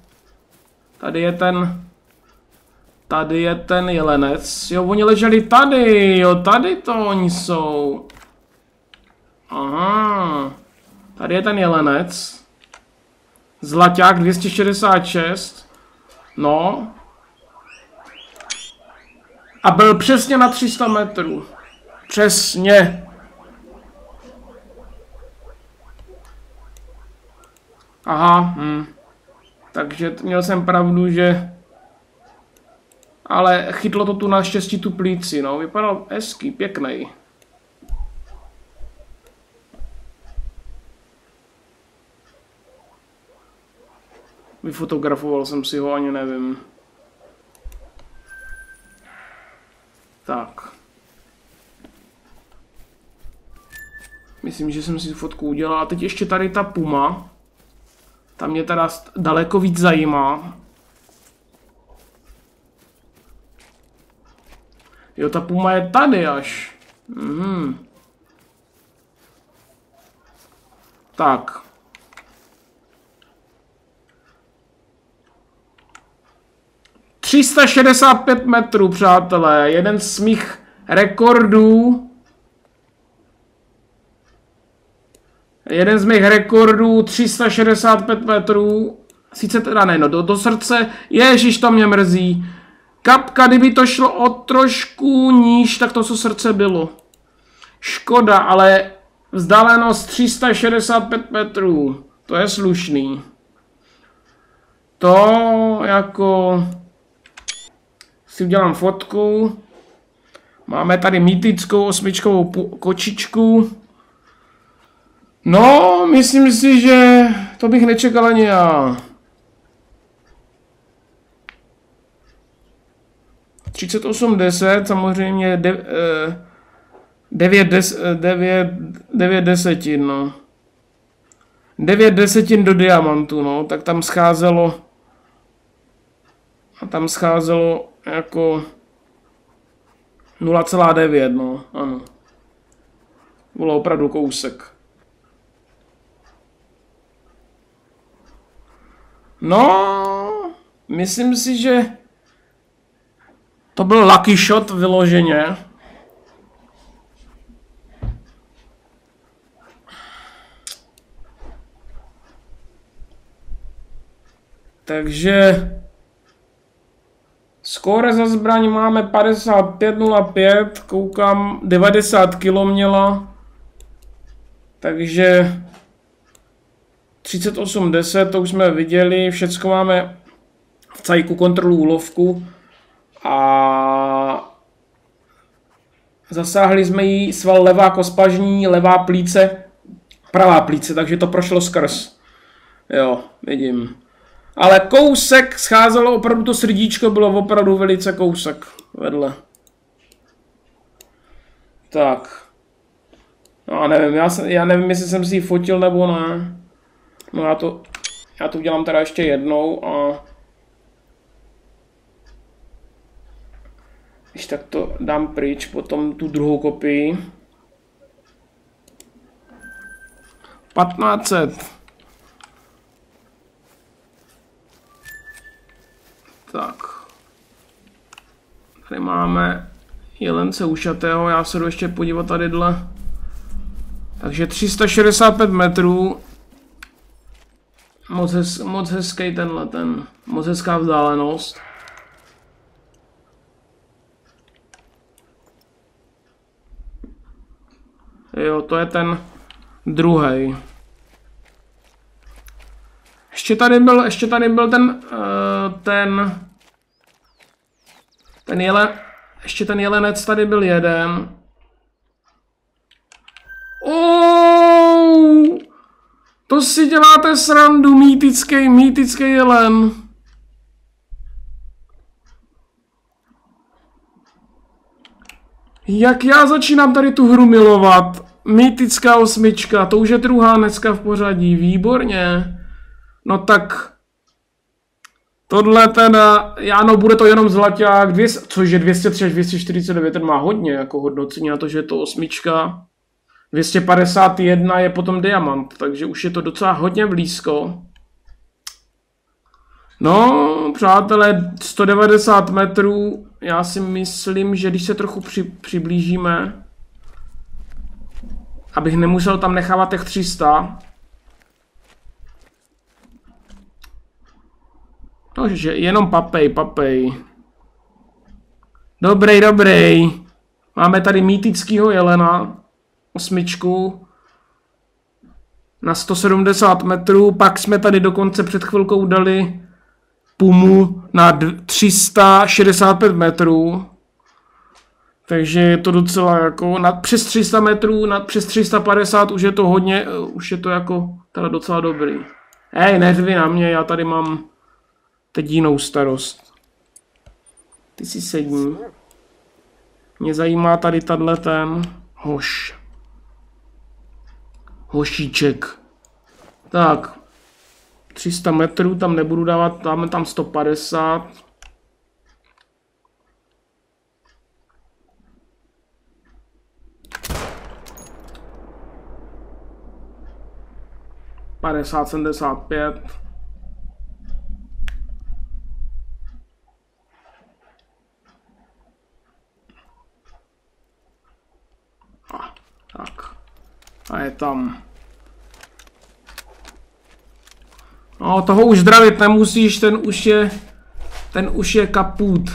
Tady je ten jelenec. Jo, oni leželi tady, jo, tady to oni jsou. Aha. Tady je ten jelenec. Zlaťák 266. No. A byl přesně na 300 metrů. Přesně. Aha, Takže měl jsem pravdu, že... Ale chytlo to tu naštěstí tu plíci, no. Vypadal hezký, pěknej. Vyfotografoval jsem si ho, ani nevím. Tak. Myslím, že jsem si fotku udělal. A teď ještě tady ta Puma. Ta mě teda daleko víc zajímá. Jo, ta Puma je tady až. Tak. ...365 metrů, přátelé. Jeden z mých rekordů. Jeden z mých rekordů, 365 metrů. Sice teda ne, no do srdce. Ježiš, to mě mrzí. Kapka, kdyby to šlo o trošku níž, tak to, co srdce bylo. Škoda, ale vzdálenost 365 metrů. To je slušný. To jako... Si udělám fotku. Máme tady mýtickou 8 kočičku. No, myslím si, že to bych nečekal ani já. 38,10, samozřejmě 9 desetin, no. 9 desetin do diamantu, no, tak tam scházelo. A tam scházelo jako 0,9, no, ano. Bylo opravdu kousek. No, myslím si, že to byl lucky shot vyloženě. Takže skóre za zbraň máme 55,05, koukám 90 kg měla, takže 38,10, to už jsme viděli, všecko máme v cajku kontrolu úlovku a zasáhli jsme jí sval levá kospažní, levá plíce, pravá plíce, takže to prošlo skrz. Jo, vidím. Ale kousek scházelo, opravdu to srdíčko bylo opravdu velice kousek vedle. Tak. No a nevím, já nevím, jestli jsem si ji fotil nebo ne. No já to udělám teda ještě jednou a když tak to dám pryč, potom tu druhou kopii. 1500. Tak. Tady máme jelence ušatého, já se jdu ještě podívat tadyhle. Takže 365 metrů. Moc hezký moc hezká vzdálenost. Jo, to je ten druhý. Ještě tady byl ten jelenec tady byl jeden. To si děláte srandu, mýtický jelen. Jak já začínám tady tu hru milovat. Mýtická 8, to už je druhá dneska v pořadí, výborně. No tak tohle teda, no bude to jenom zlaťák, což je 203 až 249, ten má hodně jako hodnocení na to, že je to 8. 251 je potom diamant, takže už je to docela hodně blízko. No, přátelé, 190 metrů, já si myslím, že když se trochu přiblížíme, abych nemusel tam nechávat těch 300, takže jenom papej. Dobrý. Máme tady mýtickýho jelena, 8 na 170 metrů, pak jsme tady dokonce před chvilkou dali pumu na 365 metrů. Takže je to docela jako, přes 300 metrů, přes 350 už je to hodně, už je to jako teda docela dobrý. Neřvi na mě, já tady mám teď jinou starost. Ty si sedni. Mě zajímá tady tahle ten hošíček. Tak. 300 metrů tam nebudu dávat, dáme tam 150. Padesát, 75. Tak. A je tam. No, toho už zdravit nemusíš, ten už je kaput.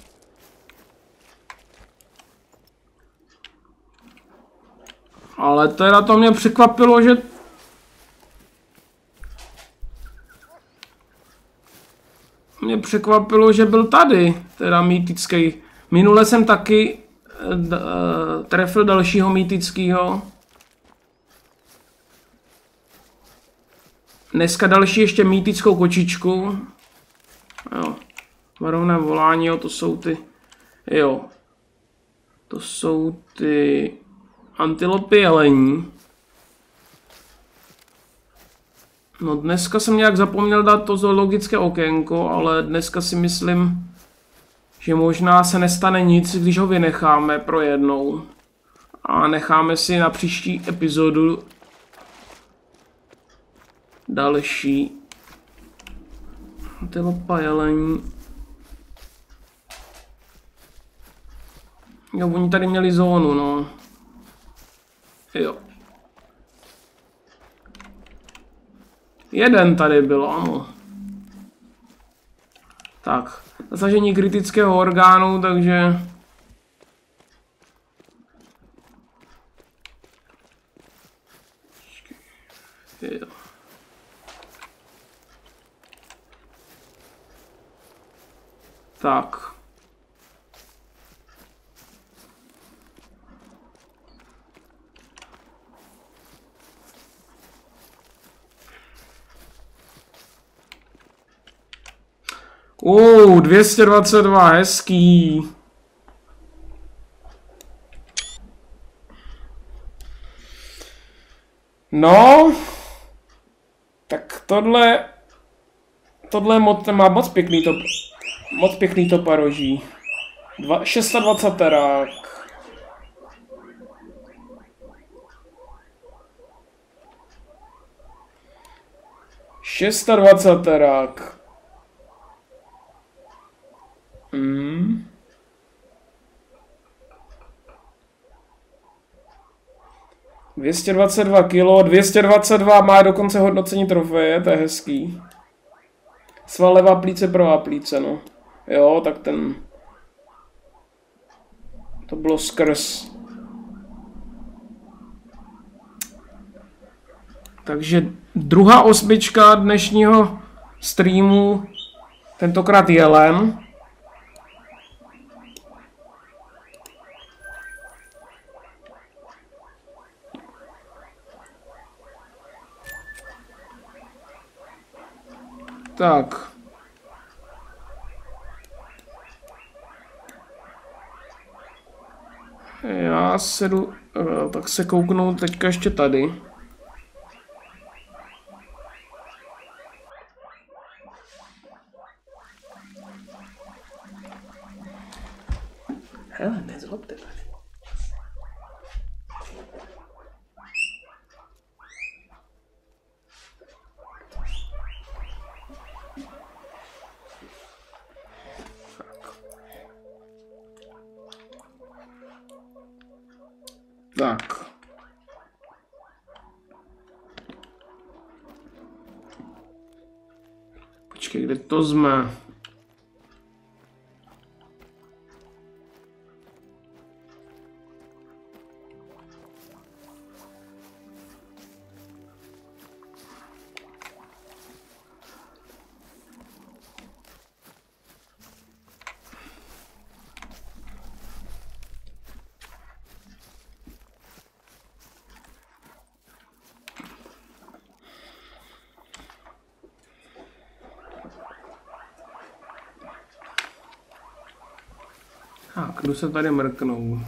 Ale teda to mě překvapilo, že byl tady, teda mýtický. Minule jsem taky trefil dalšího mýtického. Dneska další ještě mýtickou kočičku. Jo. Varovné volání, jo, to jsou ty. Jo. To jsou ty antilopy jelení. No dneska jsem nějak zapomněl dát to zoologické okénko, ale dneska si myslím, že možná se nestane nic, když ho vynecháme pro jednou. A necháme si na příští epizodu další. Tyhle pajelení. Jo, oni tady měli zónu, no. Jo. Jeden tady byl, ano. Tak, zasažení kritického orgánu, takže... Jo. Tak. 222, hezký. No, tak tohle má moc pěkný to paroží. 26 terák. Terák. 222 kilo, 222 má dokonce hodnocení trofeje, to je hezký. Svalová plíce, pravá plíce, no. Jo, tak ten... To bylo skrz. Takže druhá osmička dnešního streamu, tentokrát jelen. Tak. Já se jdu, tak se kouknu teďka ještě tady. Hele, nezlobte tady. Tak. Počkej, kde to jsme? Tak, jdu se tady mrknout.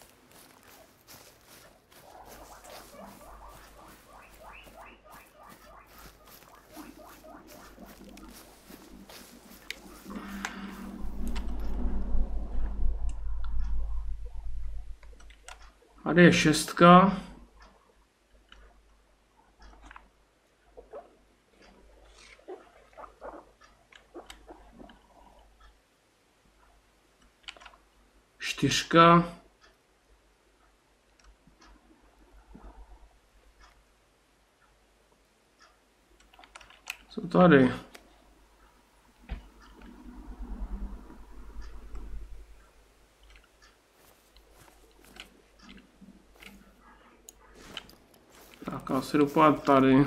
Tady je 6. Čtyřka. Co tady? Tak asi dopad tady.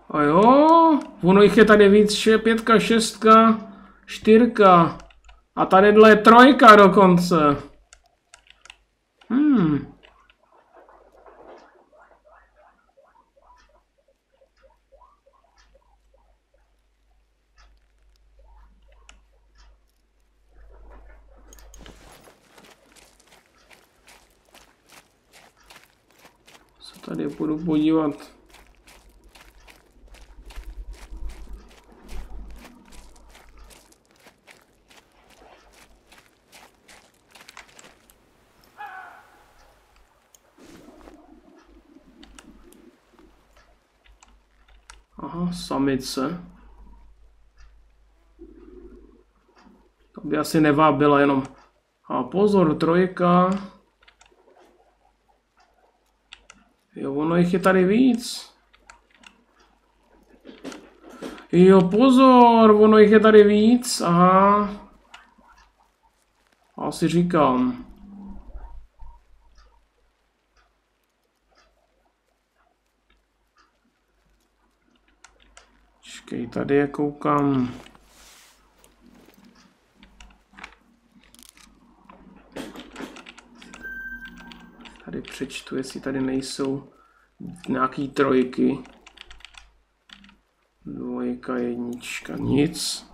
A jo, ono jich je tady víc, 5, 6, 4. A tadyhle je 3 dokonce. Se tady budu podívat. Aha, samice. To by asi nevábila jenom. A pozor, 3. Jo, ono jich je tady víc. Jo, pozor, ono jich je tady víc, aha. Asi říkám. Počkej, tady je koukám. Tady přečtu, jestli tady nejsou nějaký 3. 2, 1, nic.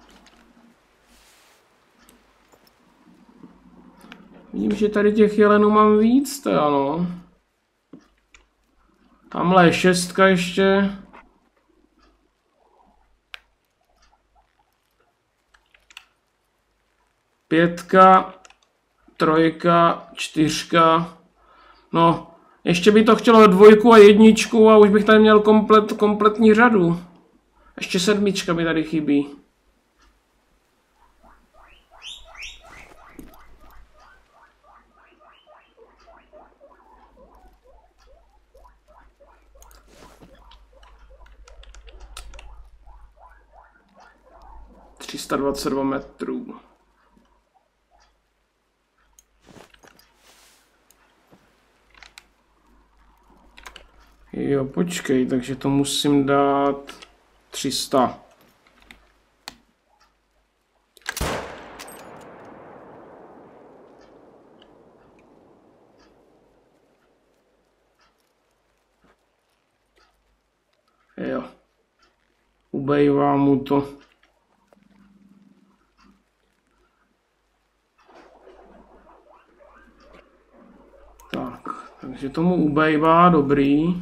Vidím, že tady těch jelenů mám víc, to ano. Tamhle je 6 ještě. 5, 3, 4. No, ještě by to chtělo 2 a 1 a už bych tady měl kompletní řadu. Ještě 7 mi tady chybí. ...322 metrů. Jo, počkej, takže to musím dát 300. Jo. Ubejvá mu to. Tak, takže tomu ubejvá, dobrý.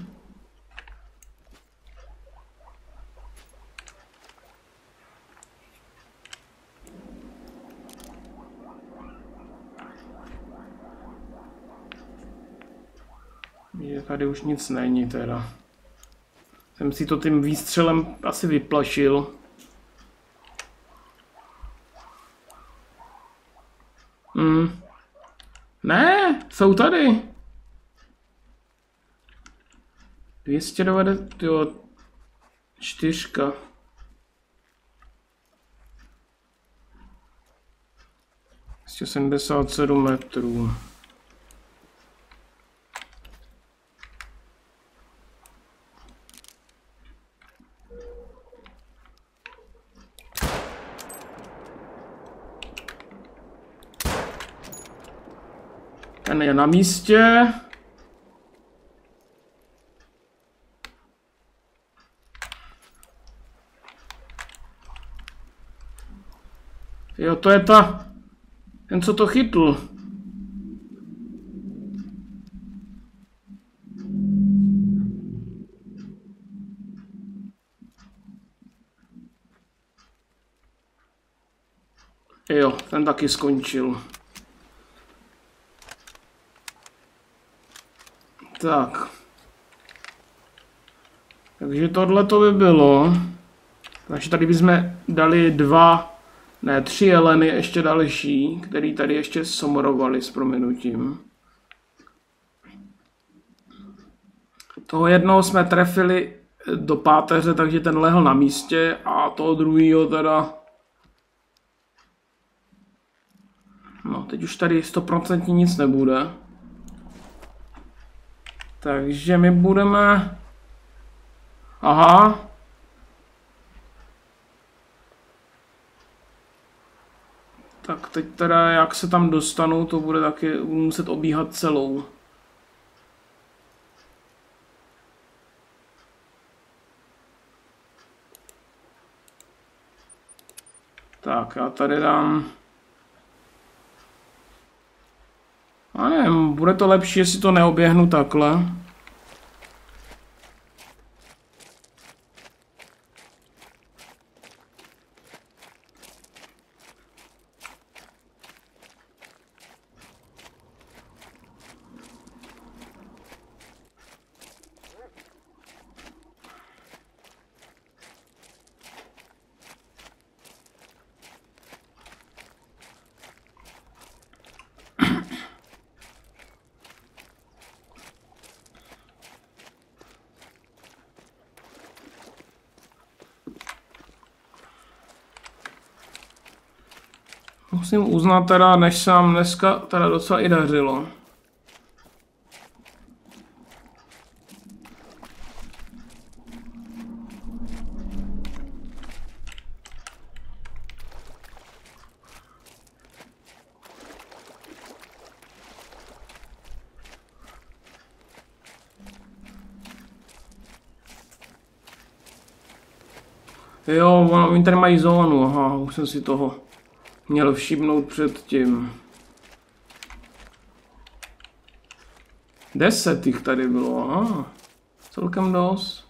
Tady už nic není teda. Jsem si to tím výstřelem asi vyplašil. Ne, jsou tady. 290, jo, 4. Ještě 77 metrů. Ten je na místě. Jo, to je ten, co to chytl. Jo, ten taky skončil. Tak. Takže tohle to by bylo. Takže tady bychom dali 3 jeleny ještě další, který tady ještě somorovali s prominutím. Toho jednoho jsme trefili do páteře, takže ten lehl na místě a toho druhýho teda... No, teď už tady 100% nic nebude. Takže my budeme... Aha. Tak teď teda, jak se tam dostanu, to bude taky muset obíhat celou. Tak, já tady dám... A nevím, bude to lepší, jestli to neoběhnu takhle. Musím uznat teda, než se nám dneska teda docela i dařilo. Jo, oni tady mají zónu, aha, už jsem si toho měl všimnout předtím. 10 jich tady bylo, aha, celkem dost.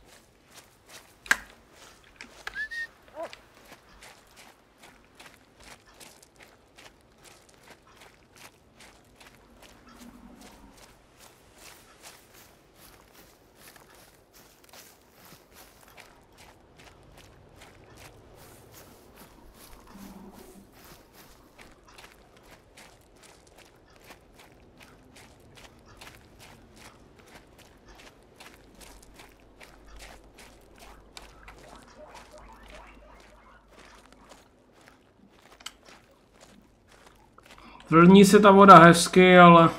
Vlní se ta voda hezky, ale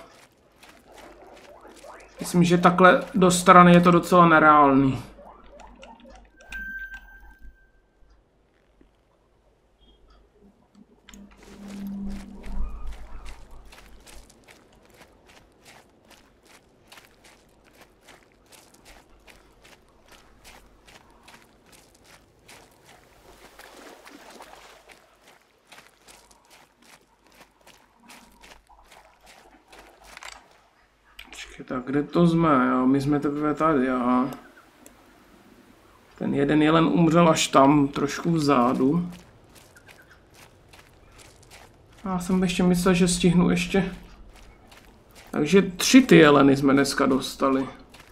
myslím, že takhle do strany je to docela nereálný. Tak kde to jsme? Jo, my jsme teprve tady, aha. Ten jeden jelen umřel až tam, trošku vzadu. Já jsem ještě myslel, že stihnu ještě. Takže 3 ty jeleny jsme dneska dostali.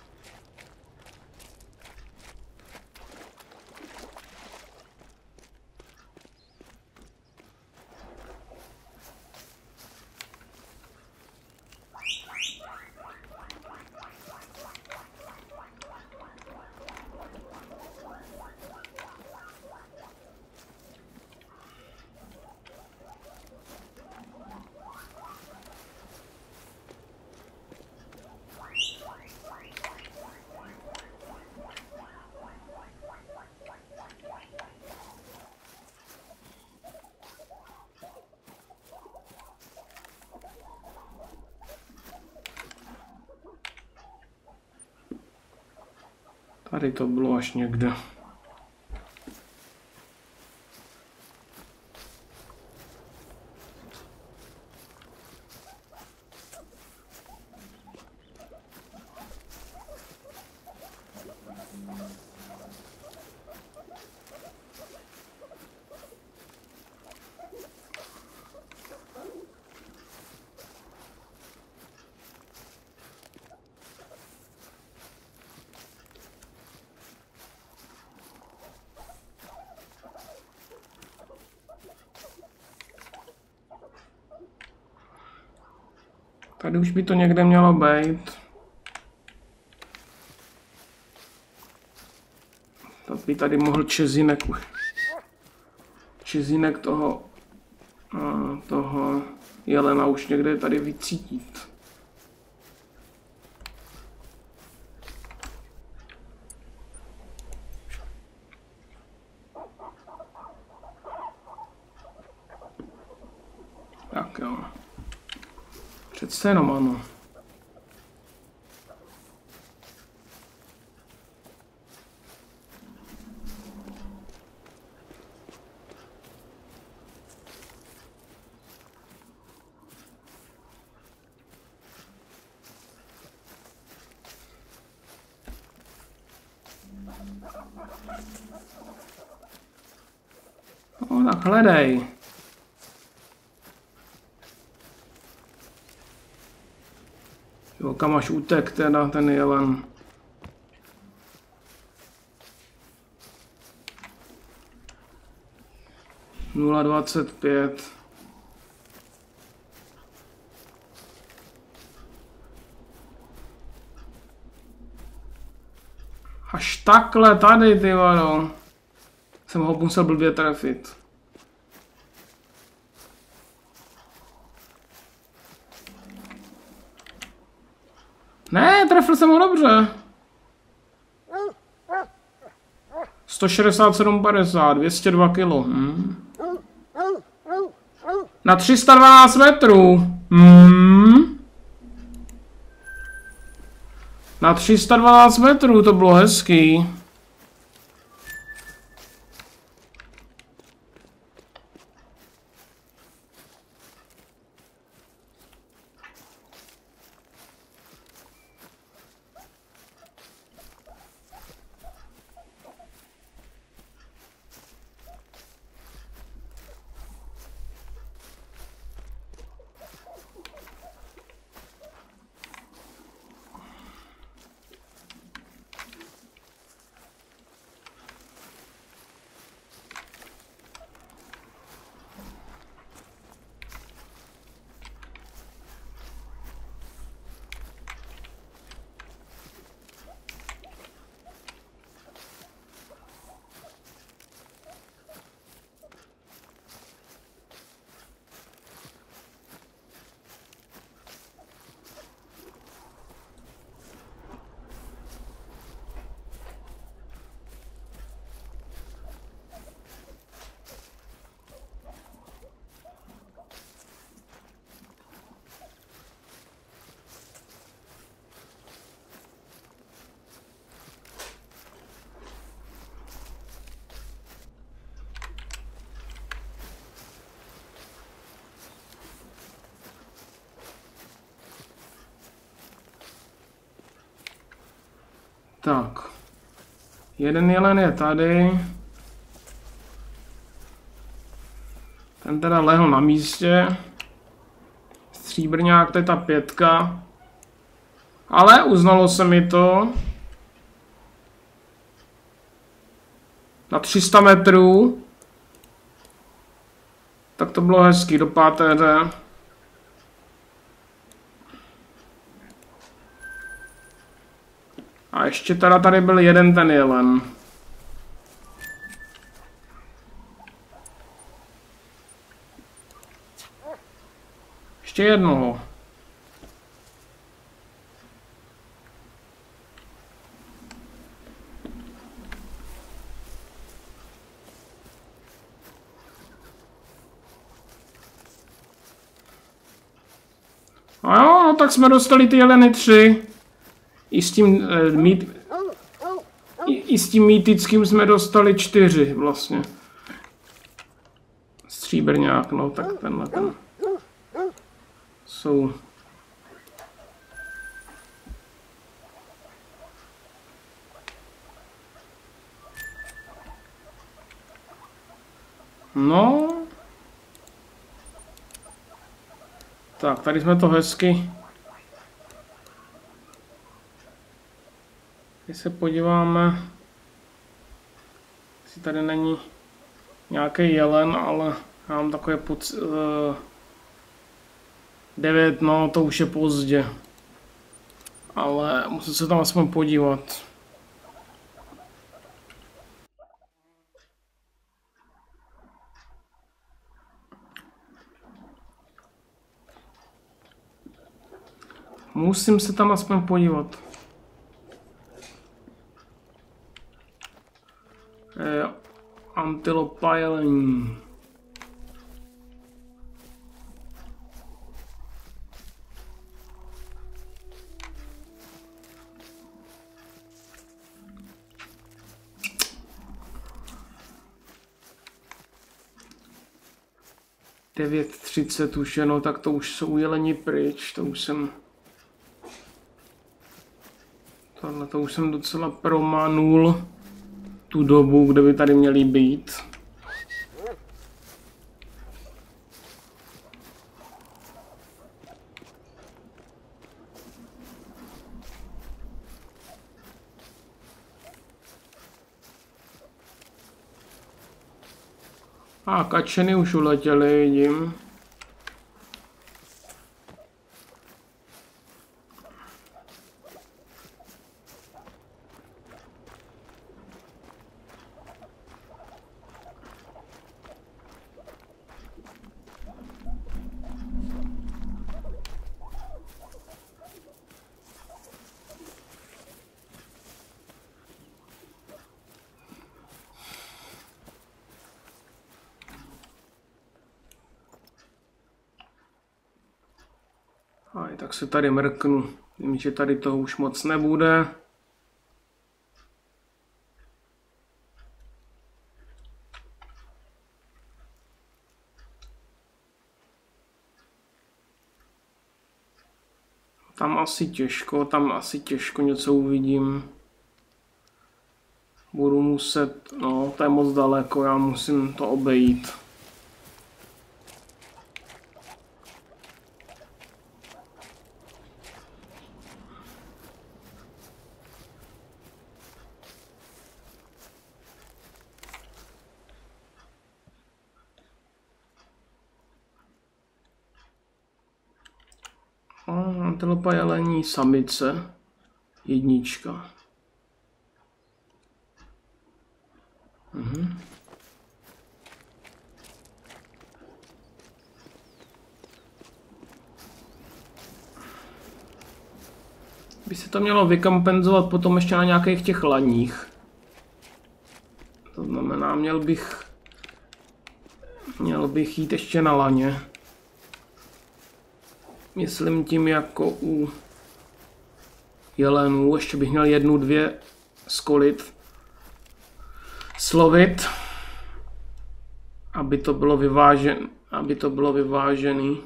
Tady to bylo až někde. Tady už by to někde mělo být. Tak by tady mohl čezínek toho jelena už někde tady vycítit. Tak jo. Přece jenom ano. No tak hledej. Jo, kam až utek teda ten jelen. Nula 25. Až takhle tady, ty vado. Jsem ho musel blbě trefit. Ne, trefil jsem ho dobře. 167,50, 202 kilo. Na 312 metrů. Na 312 metrů, to bylo hezký. Tak. Jeden jelen je tady. Ten teda lehl na místě. Stříbrňák, to je ta 5. Ale uznalo se mi to. Na 300 metrů. Tak to bylo hezký do 5. A ještě teda tady byl jeden ten jelen. Ještě jednoho. A jo, no tak jsme dostali ty jeleny 3. I s tím mýtickým jsme dostali 4 vlastně. Stříbrňák, no tak tenhle ten. Jsou. No. Tak, tady jsme to hezky. Když se podíváme, jestli tady není nějaký jelen, ale já mám takové 9, no to už je pozdě. Ale musím se tam aspoň podívat. Musím se tam aspoň podívat. Antilopa jelení. 9:30 už je, no tak to už jsou jeleni pryč, to už jsem... Tohle to už jsem docela promanul tu dobu, kde by tady měli být. A kačeny už uletěly, vidím. A tak se tady mrknu. Vím, že tady toho už moc nebude. Tam asi těžko něco uvidím. Budu muset, no to je moc daleko, já musím to obejít. Antilopa jelení samice, 1. By se to mělo vykompenzovat potom ještě na nějakých těch laních. To znamená, měl bych jít ještě na laně. Myslím tím jako u jelenů, ještě bych měl 1, 2 slovit, aby to bylo vyvážený.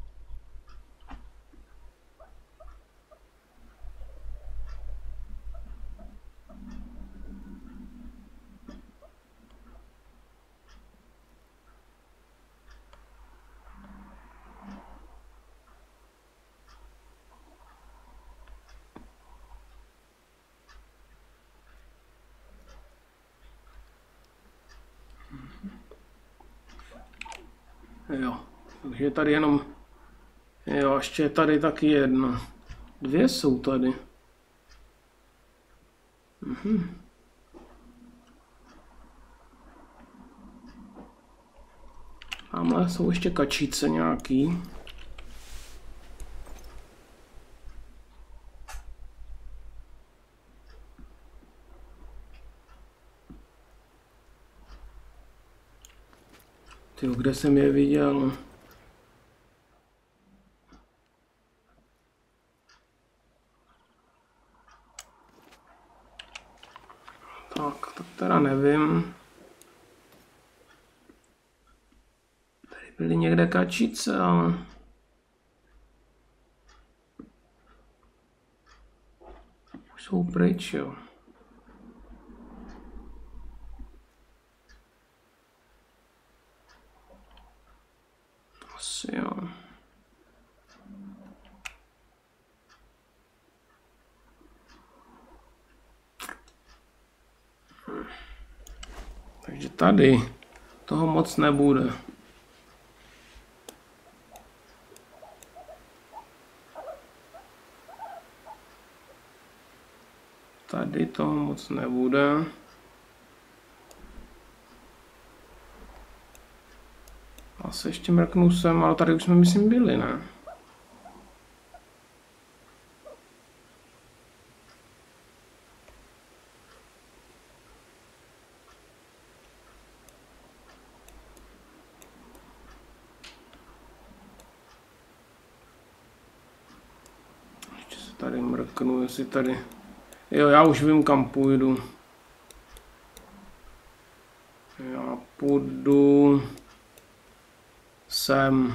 Jo, takže tady jenom, jo, ještě je tady taky 1. 2 jsou tady. Tamhle jsou ještě kačíce nějaký. Tyjo, kde jsem je viděl? Tak teda nevím. Tady byly někde kačice, ale... Už jsou pryč, jo. Asi jo. Takže tady toho moc nebude. Tady toho moc nebude. Asi ještě mrknu sem, ale tady už jsme myslím byli, ne? Ještě se tady mrknu, jestli tady... Jo, já už vím, kam půjdu. Já půjdu... Sem.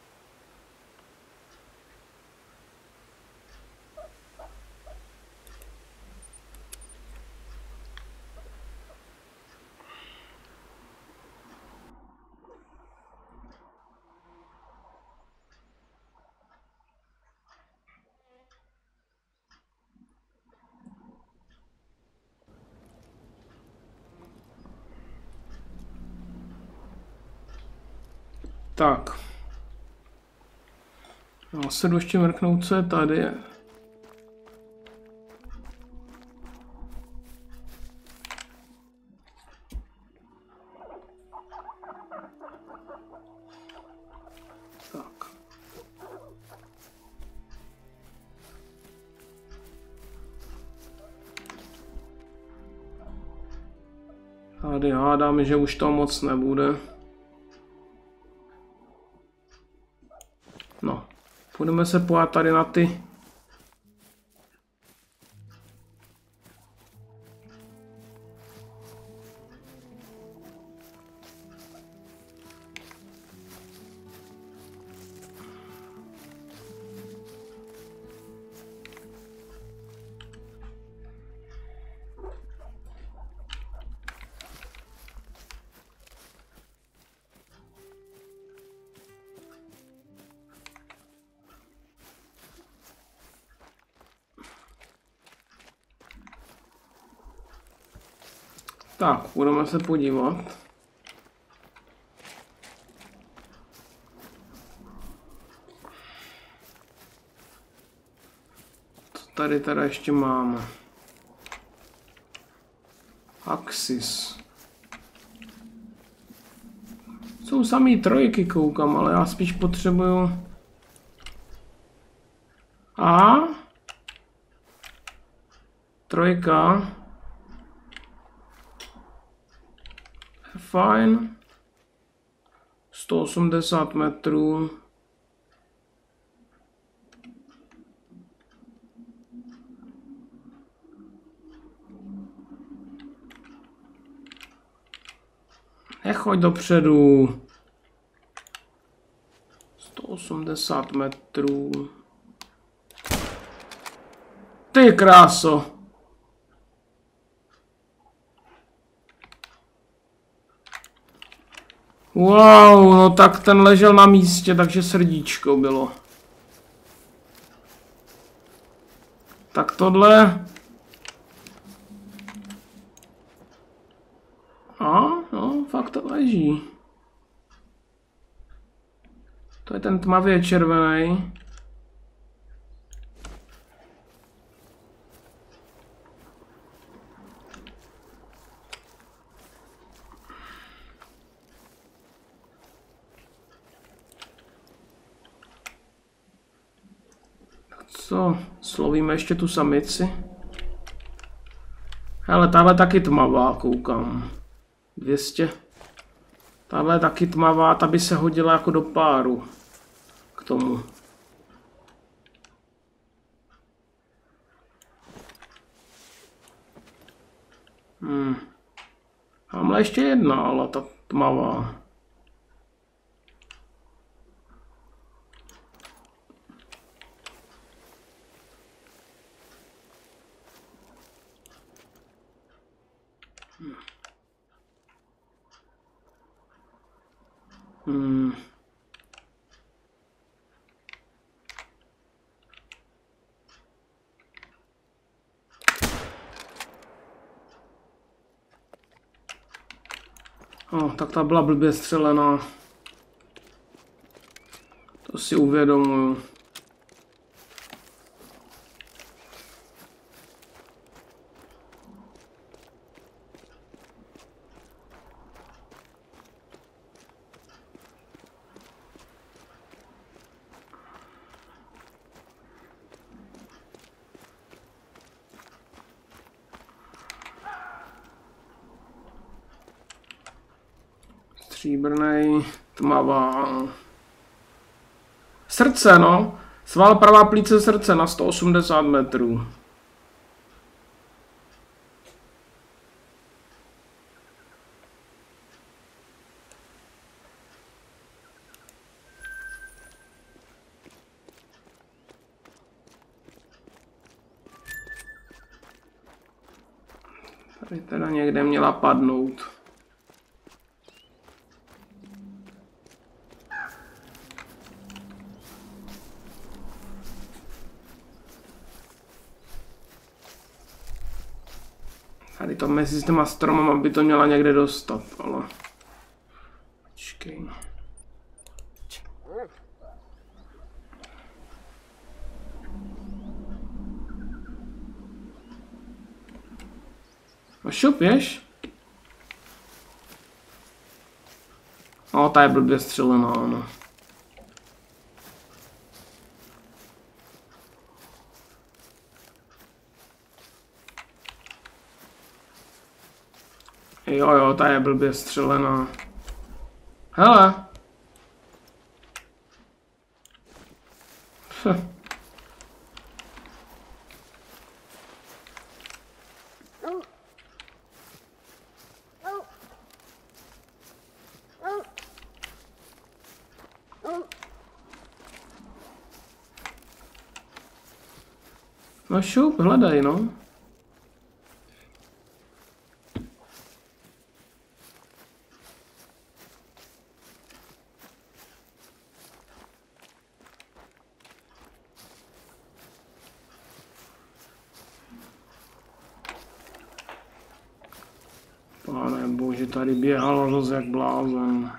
Tak. Já se jdu ještě mrknout, co je tady. Tak. Tady hádám, že už to moc nebude. No, budeme se pojat tady na ty. Tak, budeme se podívat. Co tady teda ještě máme? Axis. Jsou samý trojky, koukám, ale já spíš potřebuju... A? Trojka. Fajn. 180 metrů. Nechoď dopředu. 180 metrů. Ty kráso. Wow, no tak ten ležel na místě, takže srdíčko bylo. Tak tohle... A, no, fakt to leží. To je ten tmavě červený. Co? Slovíme ještě tu samici. Hele, tahle taky tmavá, koukám. 200. Tahle je taky tmavá, ta by se hodila jako do páru. K tomu. Tamhle ještě jedna, ale ta tmavá. Tak ta byla blbě střelená. To si uvědomuju. Stříbrnej, tmavá. Srdce, no. Sval pravá plíce srdce na 180 metrů. Tady teda někde měla padnout. Tady to mezi těma stromama by to měla někde dostat, ale... Počkej. No šup, jež? No, ta je blbě střelená, no. Jo, ta je blbě střelená. Hele. No šup, hledaj, no. Pane bože, tady běhalo zase jak blázen.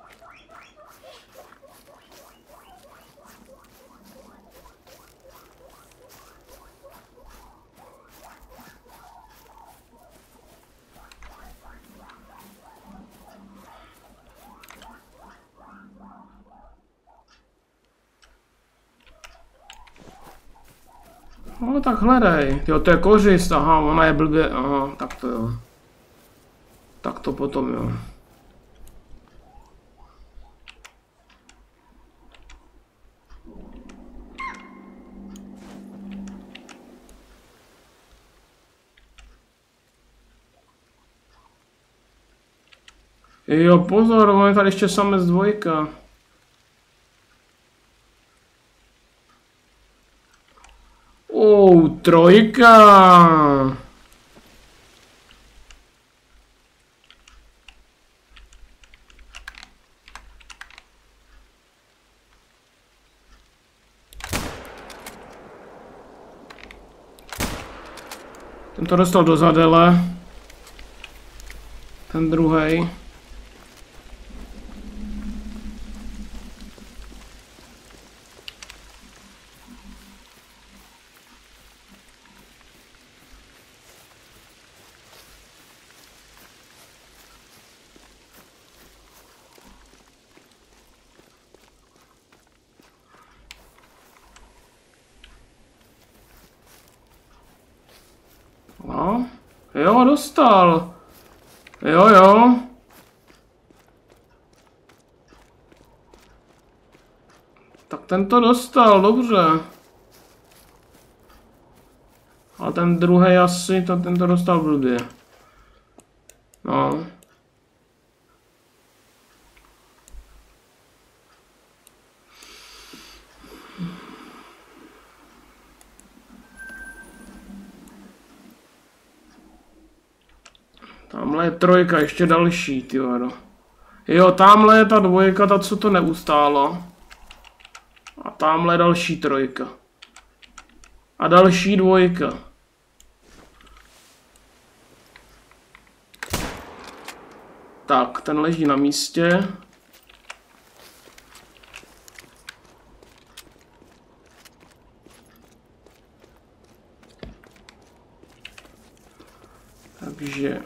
No tak hledej. Jo, to je kořist, aha, ona je blbě, aha, tak to jo. Tak to potom jo. Jo, pozor, on je tady ještě samec dvojka. Trojka. Ten to dostal do zadele. Ten druhej. No, jo, dostal. Jo. Tak ten to dostal, dobře. A ten druhý asi, ten to dostal blbě. No. Tamhle je trojka, ještě další, tyjo. Jo, tamhle je ta dvojka, ta co to neustála. A tamhle je další trojka. A další dvojka. Tak, ten leží na místě. Takže...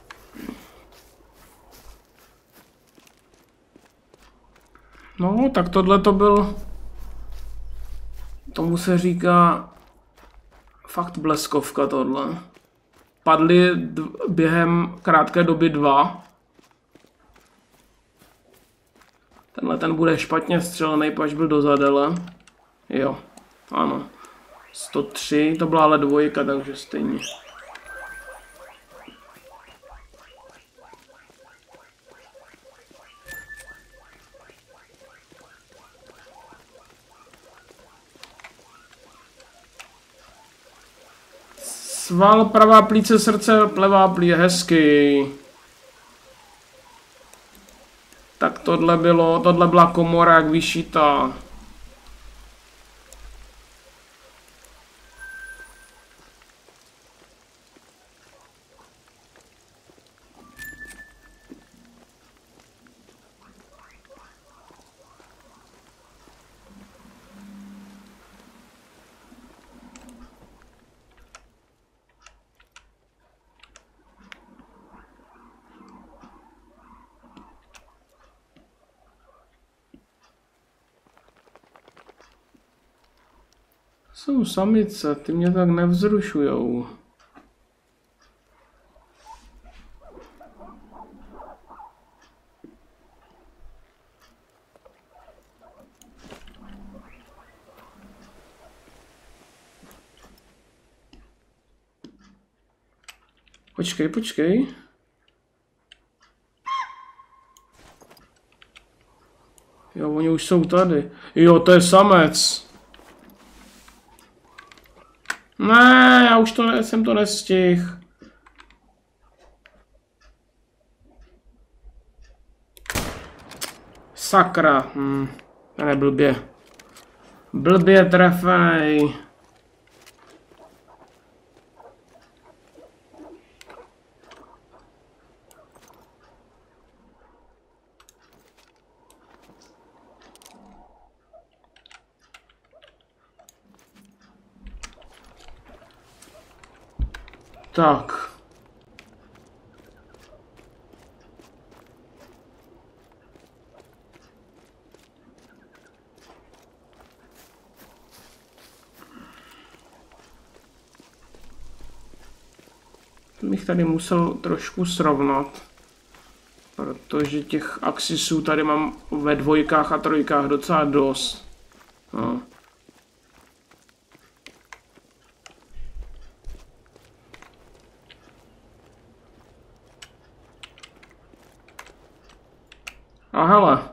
No, tak tohle to byl... Tomu se říká... Fakt bleskovka tohle. Padly během krátké doby 2. Tenhle ten bude špatně střelený, pač byl do zadele. Jo, ano. 103, to byla ale dvojka, takže stejně. Sval, pravá plíce, srdce, levá plíce, hezky. Tak tohle byla komora jak vyšitá. Jsou samice, ty mě tak nevzrušujou. Počkej. Jo, oni už jsou tady. Jo, to je samec. Ne, já už jsem to nestihl. Sakra. Ne, blbě. Blbě trefej. Tak. Bych tady musel trošku srovnat, protože těch axisů tady mám ve dvojkách a trojkách docela dost. No. A hele.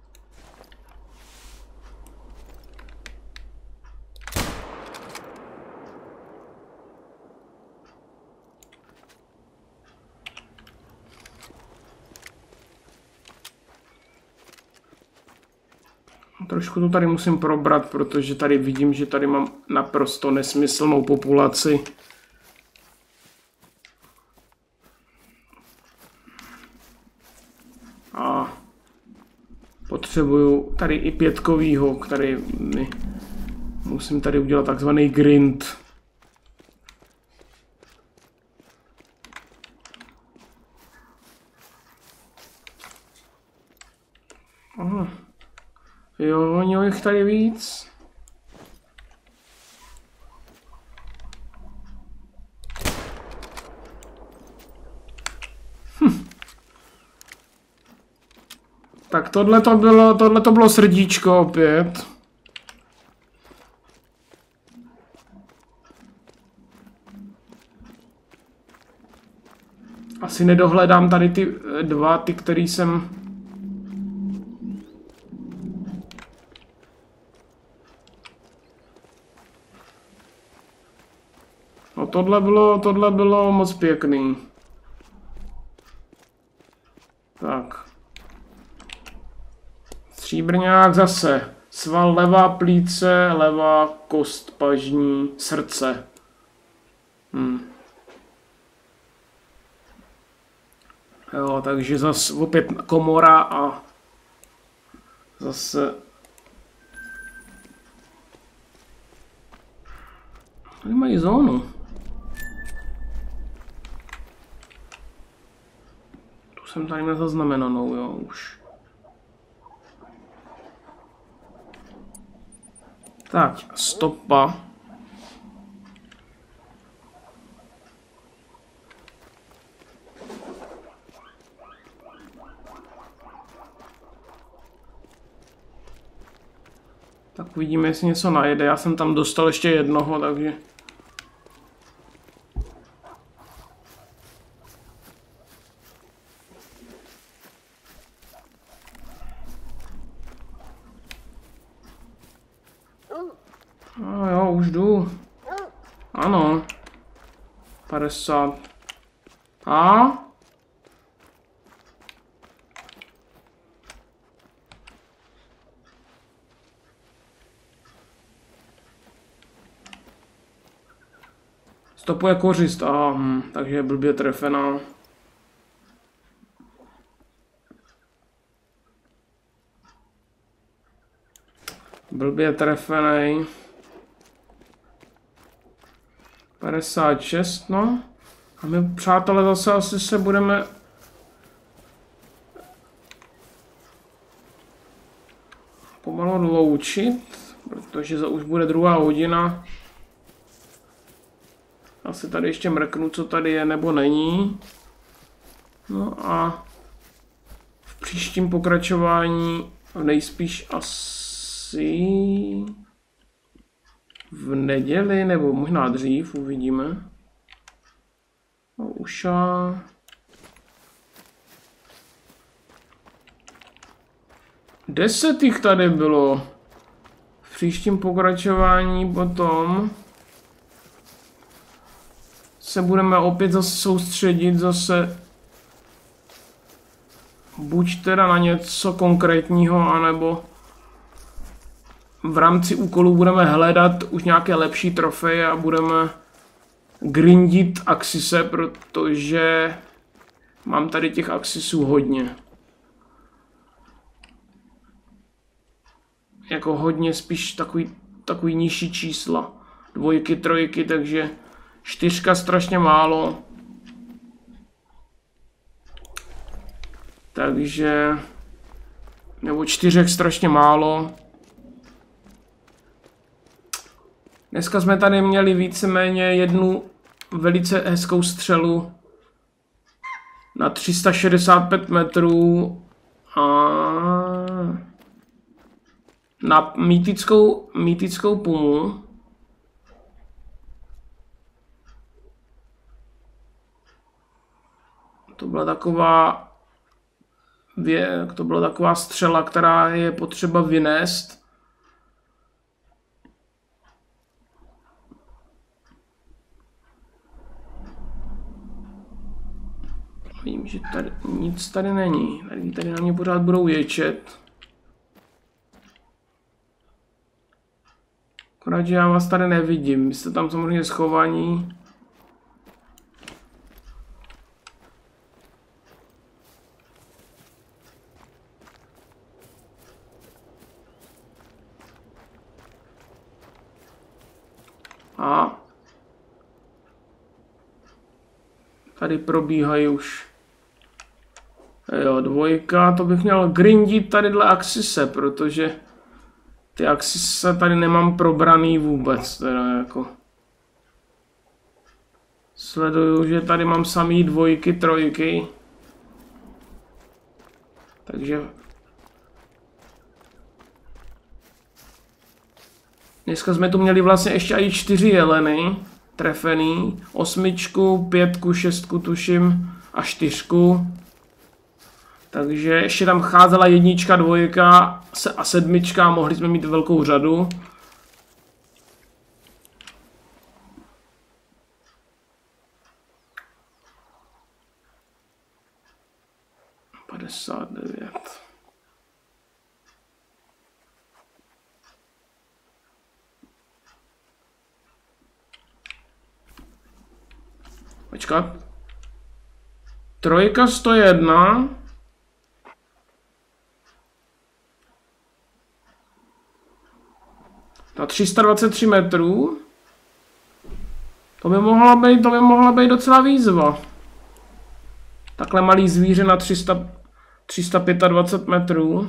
Trošku to tady musím probrat, protože tady vidím, že tady mám naprosto nesmyslnou populaci. A potřebuju tady i pětkovýho, který musím tady udělat takzvaný grind. Aha. Jo, oni jich tady víc. Tak tohle to bylo srdíčko opět. Asi nedohledám tady ty dva, ty, který jsem... No tohle bylo moc pěkný. Tak. Stříbrňák zase. Sval, levá plíce, levá kost pažní, srdce. Jo, takže zase opět komora a zase... Tady mají zónu. Tu jsem tady nezaznamenanou, jo, už. Tak, stopa. Tak uvidíme, jestli něco najede. Já jsem tam dostal ještě jednoho, takže... No jo, už jdu. Ano. 50. A? Stopuje kořist. Takže je blbě trefená. Blbě trefenej. 56, no. A my, přátelé, zase asi se budeme... pomalu loučit, protože už bude 2. hodina. Asi tady ještě mrknu, co tady je nebo není. No a v příštím pokračování nejspíš asi v neděli, nebo možná dřív, uvidíme. No, uša. Deset jich tady bylo. V příštím pokračování potom se budeme opět zase soustředit buď teda na něco konkrétního, anebo v rámci úkolů budeme hledat už nějaké lepší trofeje a budeme grindit axise, protože mám tady těch axisů hodně. Jako hodně, spíš takový nižší čísla. 2, 3, takže 4 strašně málo. Takže... nebo 4 strašně málo. Dneska jsme tady měli víceméně jednu velice hezkou střelu na 365 metrů a na mýtickou pumu. To byla taková střela, která je potřeba vynést. Vím, že tady nic tady není. Tady na mě pořád budou ječet. Akorát, že já vás tady nevidím. Vy jste tam samozřejmě schovaní. A tady probíhají už. Jo, 2, to bych měl grindit tadyhle axise, protože ty axise tady nemám probraný vůbec, teda jako. Sleduju, že tady mám samý 2, 3. Takže dneska jsme tu měli vlastně ještě i 4 jeleny trefený, 8, 5, 6 tuším a 4. Takže ještě tam cházela 1, 2 a 7, mohli jsme mít velkou řadu. Počkat. 3, 101. Na 323 metrů. To by mohla být docela výzva. Takhle malý zvíře na 325 metrů.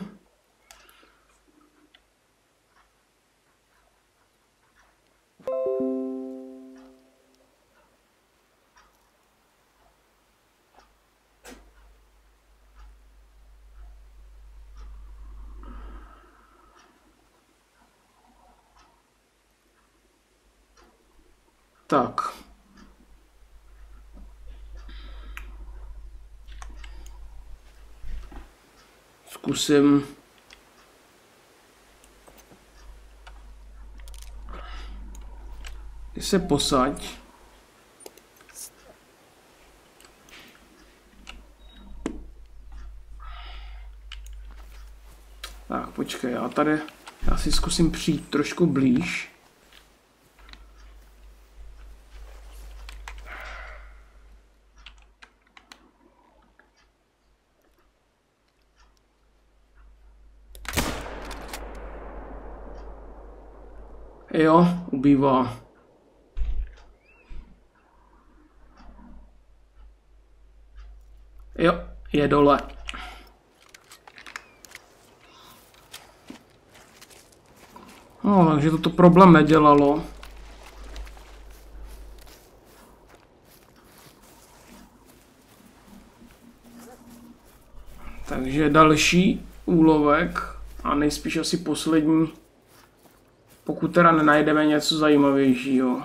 Tak. Zkusím. Ty se posaď. Tak, počkej, já si zkusím přijít trošku blíž. Jo, ubývá. Jo, je dole. No, takže toto problém nedělalo. Takže další úlovek a nejspíš asi poslední, pokud teda nenajdeme něco zajímavějšího.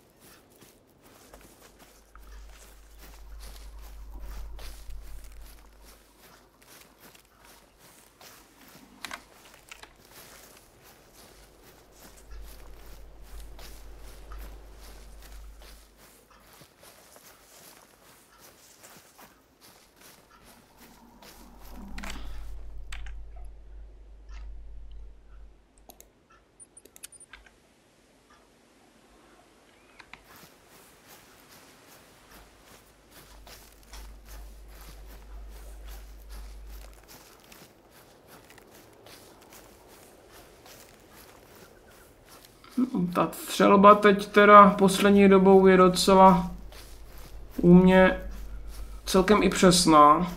Ta střelba teď teda poslední dobou je docela u mě celkem i přesná.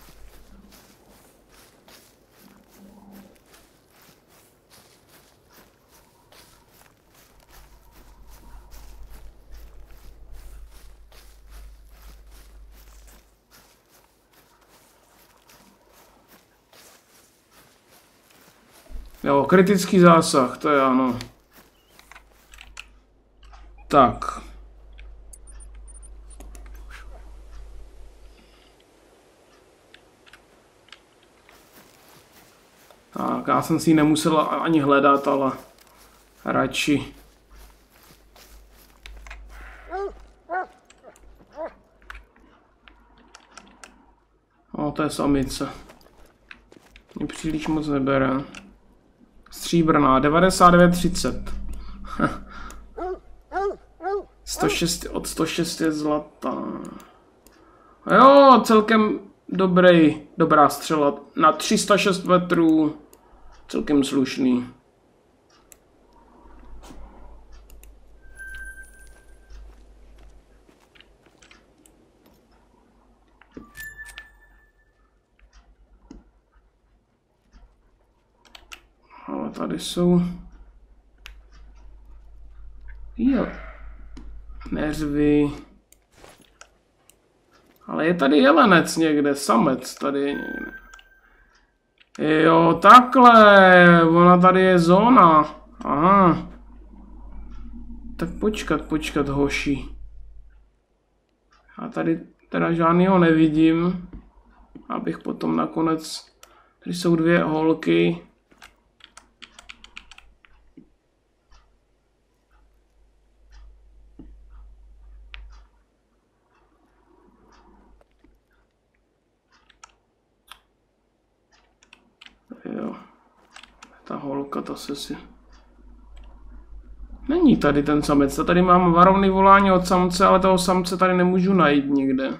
Jo, kritický zásah, to je ano. Tak. Tak, já jsem si ji nemusel ani hledat, ale radši. O, to je samice. Mě příliš moc nebere. Stříbrná, 99,30. 106, od 106 je zlatá. Jo, celkem dobrá střela. Na 306 metrů. Celkem slušný. Ale tady jsou... Jo. Neřvi. Ale je tady jelenec někde, samec tady někde. Jo, takhle, ona tady je zóna. Aha. Tak počkat, hoši. Já tady teda žádnýho nevidím. Abych potom nakonec... Tady jsou dvě holky. Jo, ta holka, ta se si... Není tady ten samec, tady mám varovný volání od samce, ale toho samce tady nemůžu najít nikde.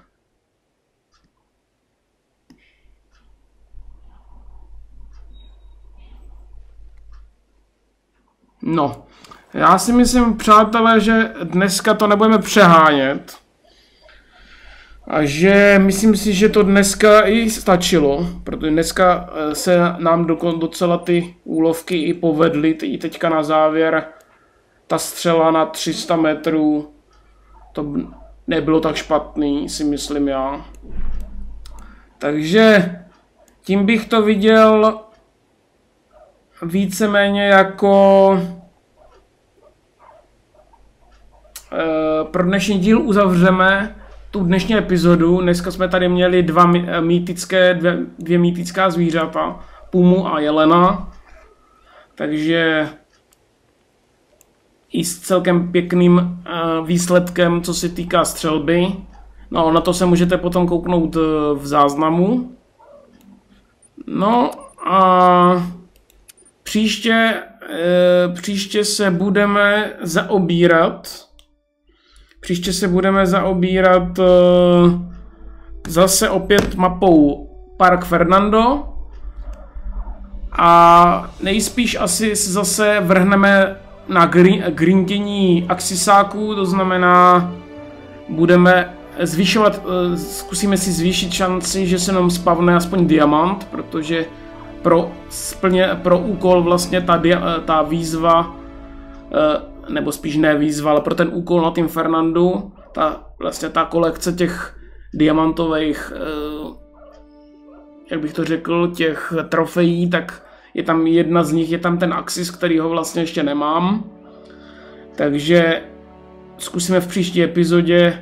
No, já si myslím, přátelé, že dneska to nebudeme přehánět. A že myslím si, že to dneska i stačilo, protože dneska se nám docela ty úlovky i povedly, i teďka na závěr ta střela na 300 metrů, to nebylo tak špatný, si myslím já. Takže tím bych to viděl víceméně jako pro dnešní díl uzavřeme tu dnešní epizodu. Dneska jsme tady měli dvě mýtická zvířata, pumu a jelena. Takže i s celkem pěkným výsledkem, co se týká střelby. No, na to se můžete potom kouknout v záznamu. No a Příště se budeme zaobírat zase opět mapou Park Fernando a nejspíš asi se zase vrhneme na grindění axisáků, to znamená budeme zkusíme si zvýšit šanci, že se nám spavne aspoň diamant, protože pro úkol vlastně ta výzva, nebo spíš ne výzva, ale pro ten úkol na tým Fernandu, ta kolekce těch diamantových, jak bych to řekl, těch trofejí, tak je tam jedna z nich, je tam ten Axis, který ho vlastně ještě nemám. Takže zkusíme v příští epizodě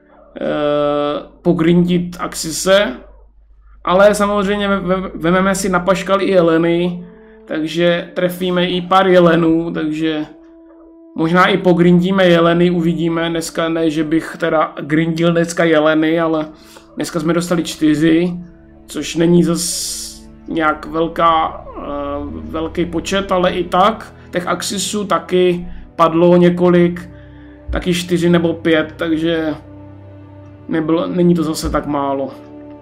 pogrindit Axise, ale samozřejmě vememe si na paškal i jeleny, takže trefíme i pár jelenů, takže možná i pogrindíme jeleny, uvidíme. Dneska ne, že bych teda grindil dneska jeleny, ale dneska jsme dostali 4, což není zase nějak velký počet, ale i tak těch Axisů taky padlo několik, taky 4 nebo 5, takže není to zase tak málo.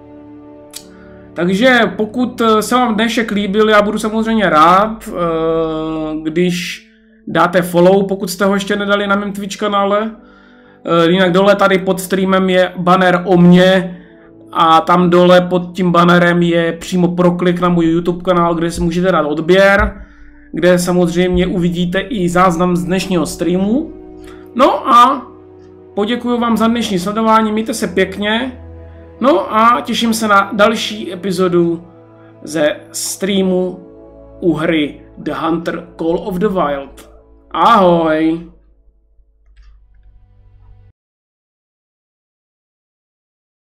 Takže pokud se vám dnešek líbil, já budu samozřejmě rád, když dáte follow, pokud jste ho ještě nedali na mém Twitch kanále. Jinak dole tady pod streamem je banner o mně a tam dole pod tím bannerem je přímo proklik na můj YouTube kanál, kde si můžete dát odběr, kde samozřejmě uvidíte i záznam z dnešního streamu. No a poděkuji vám za dnešní sledování, mějte se pěkně. No a těším se na další epizodu ze streamu u hry The Hunter Call of the Wild. Ahoj!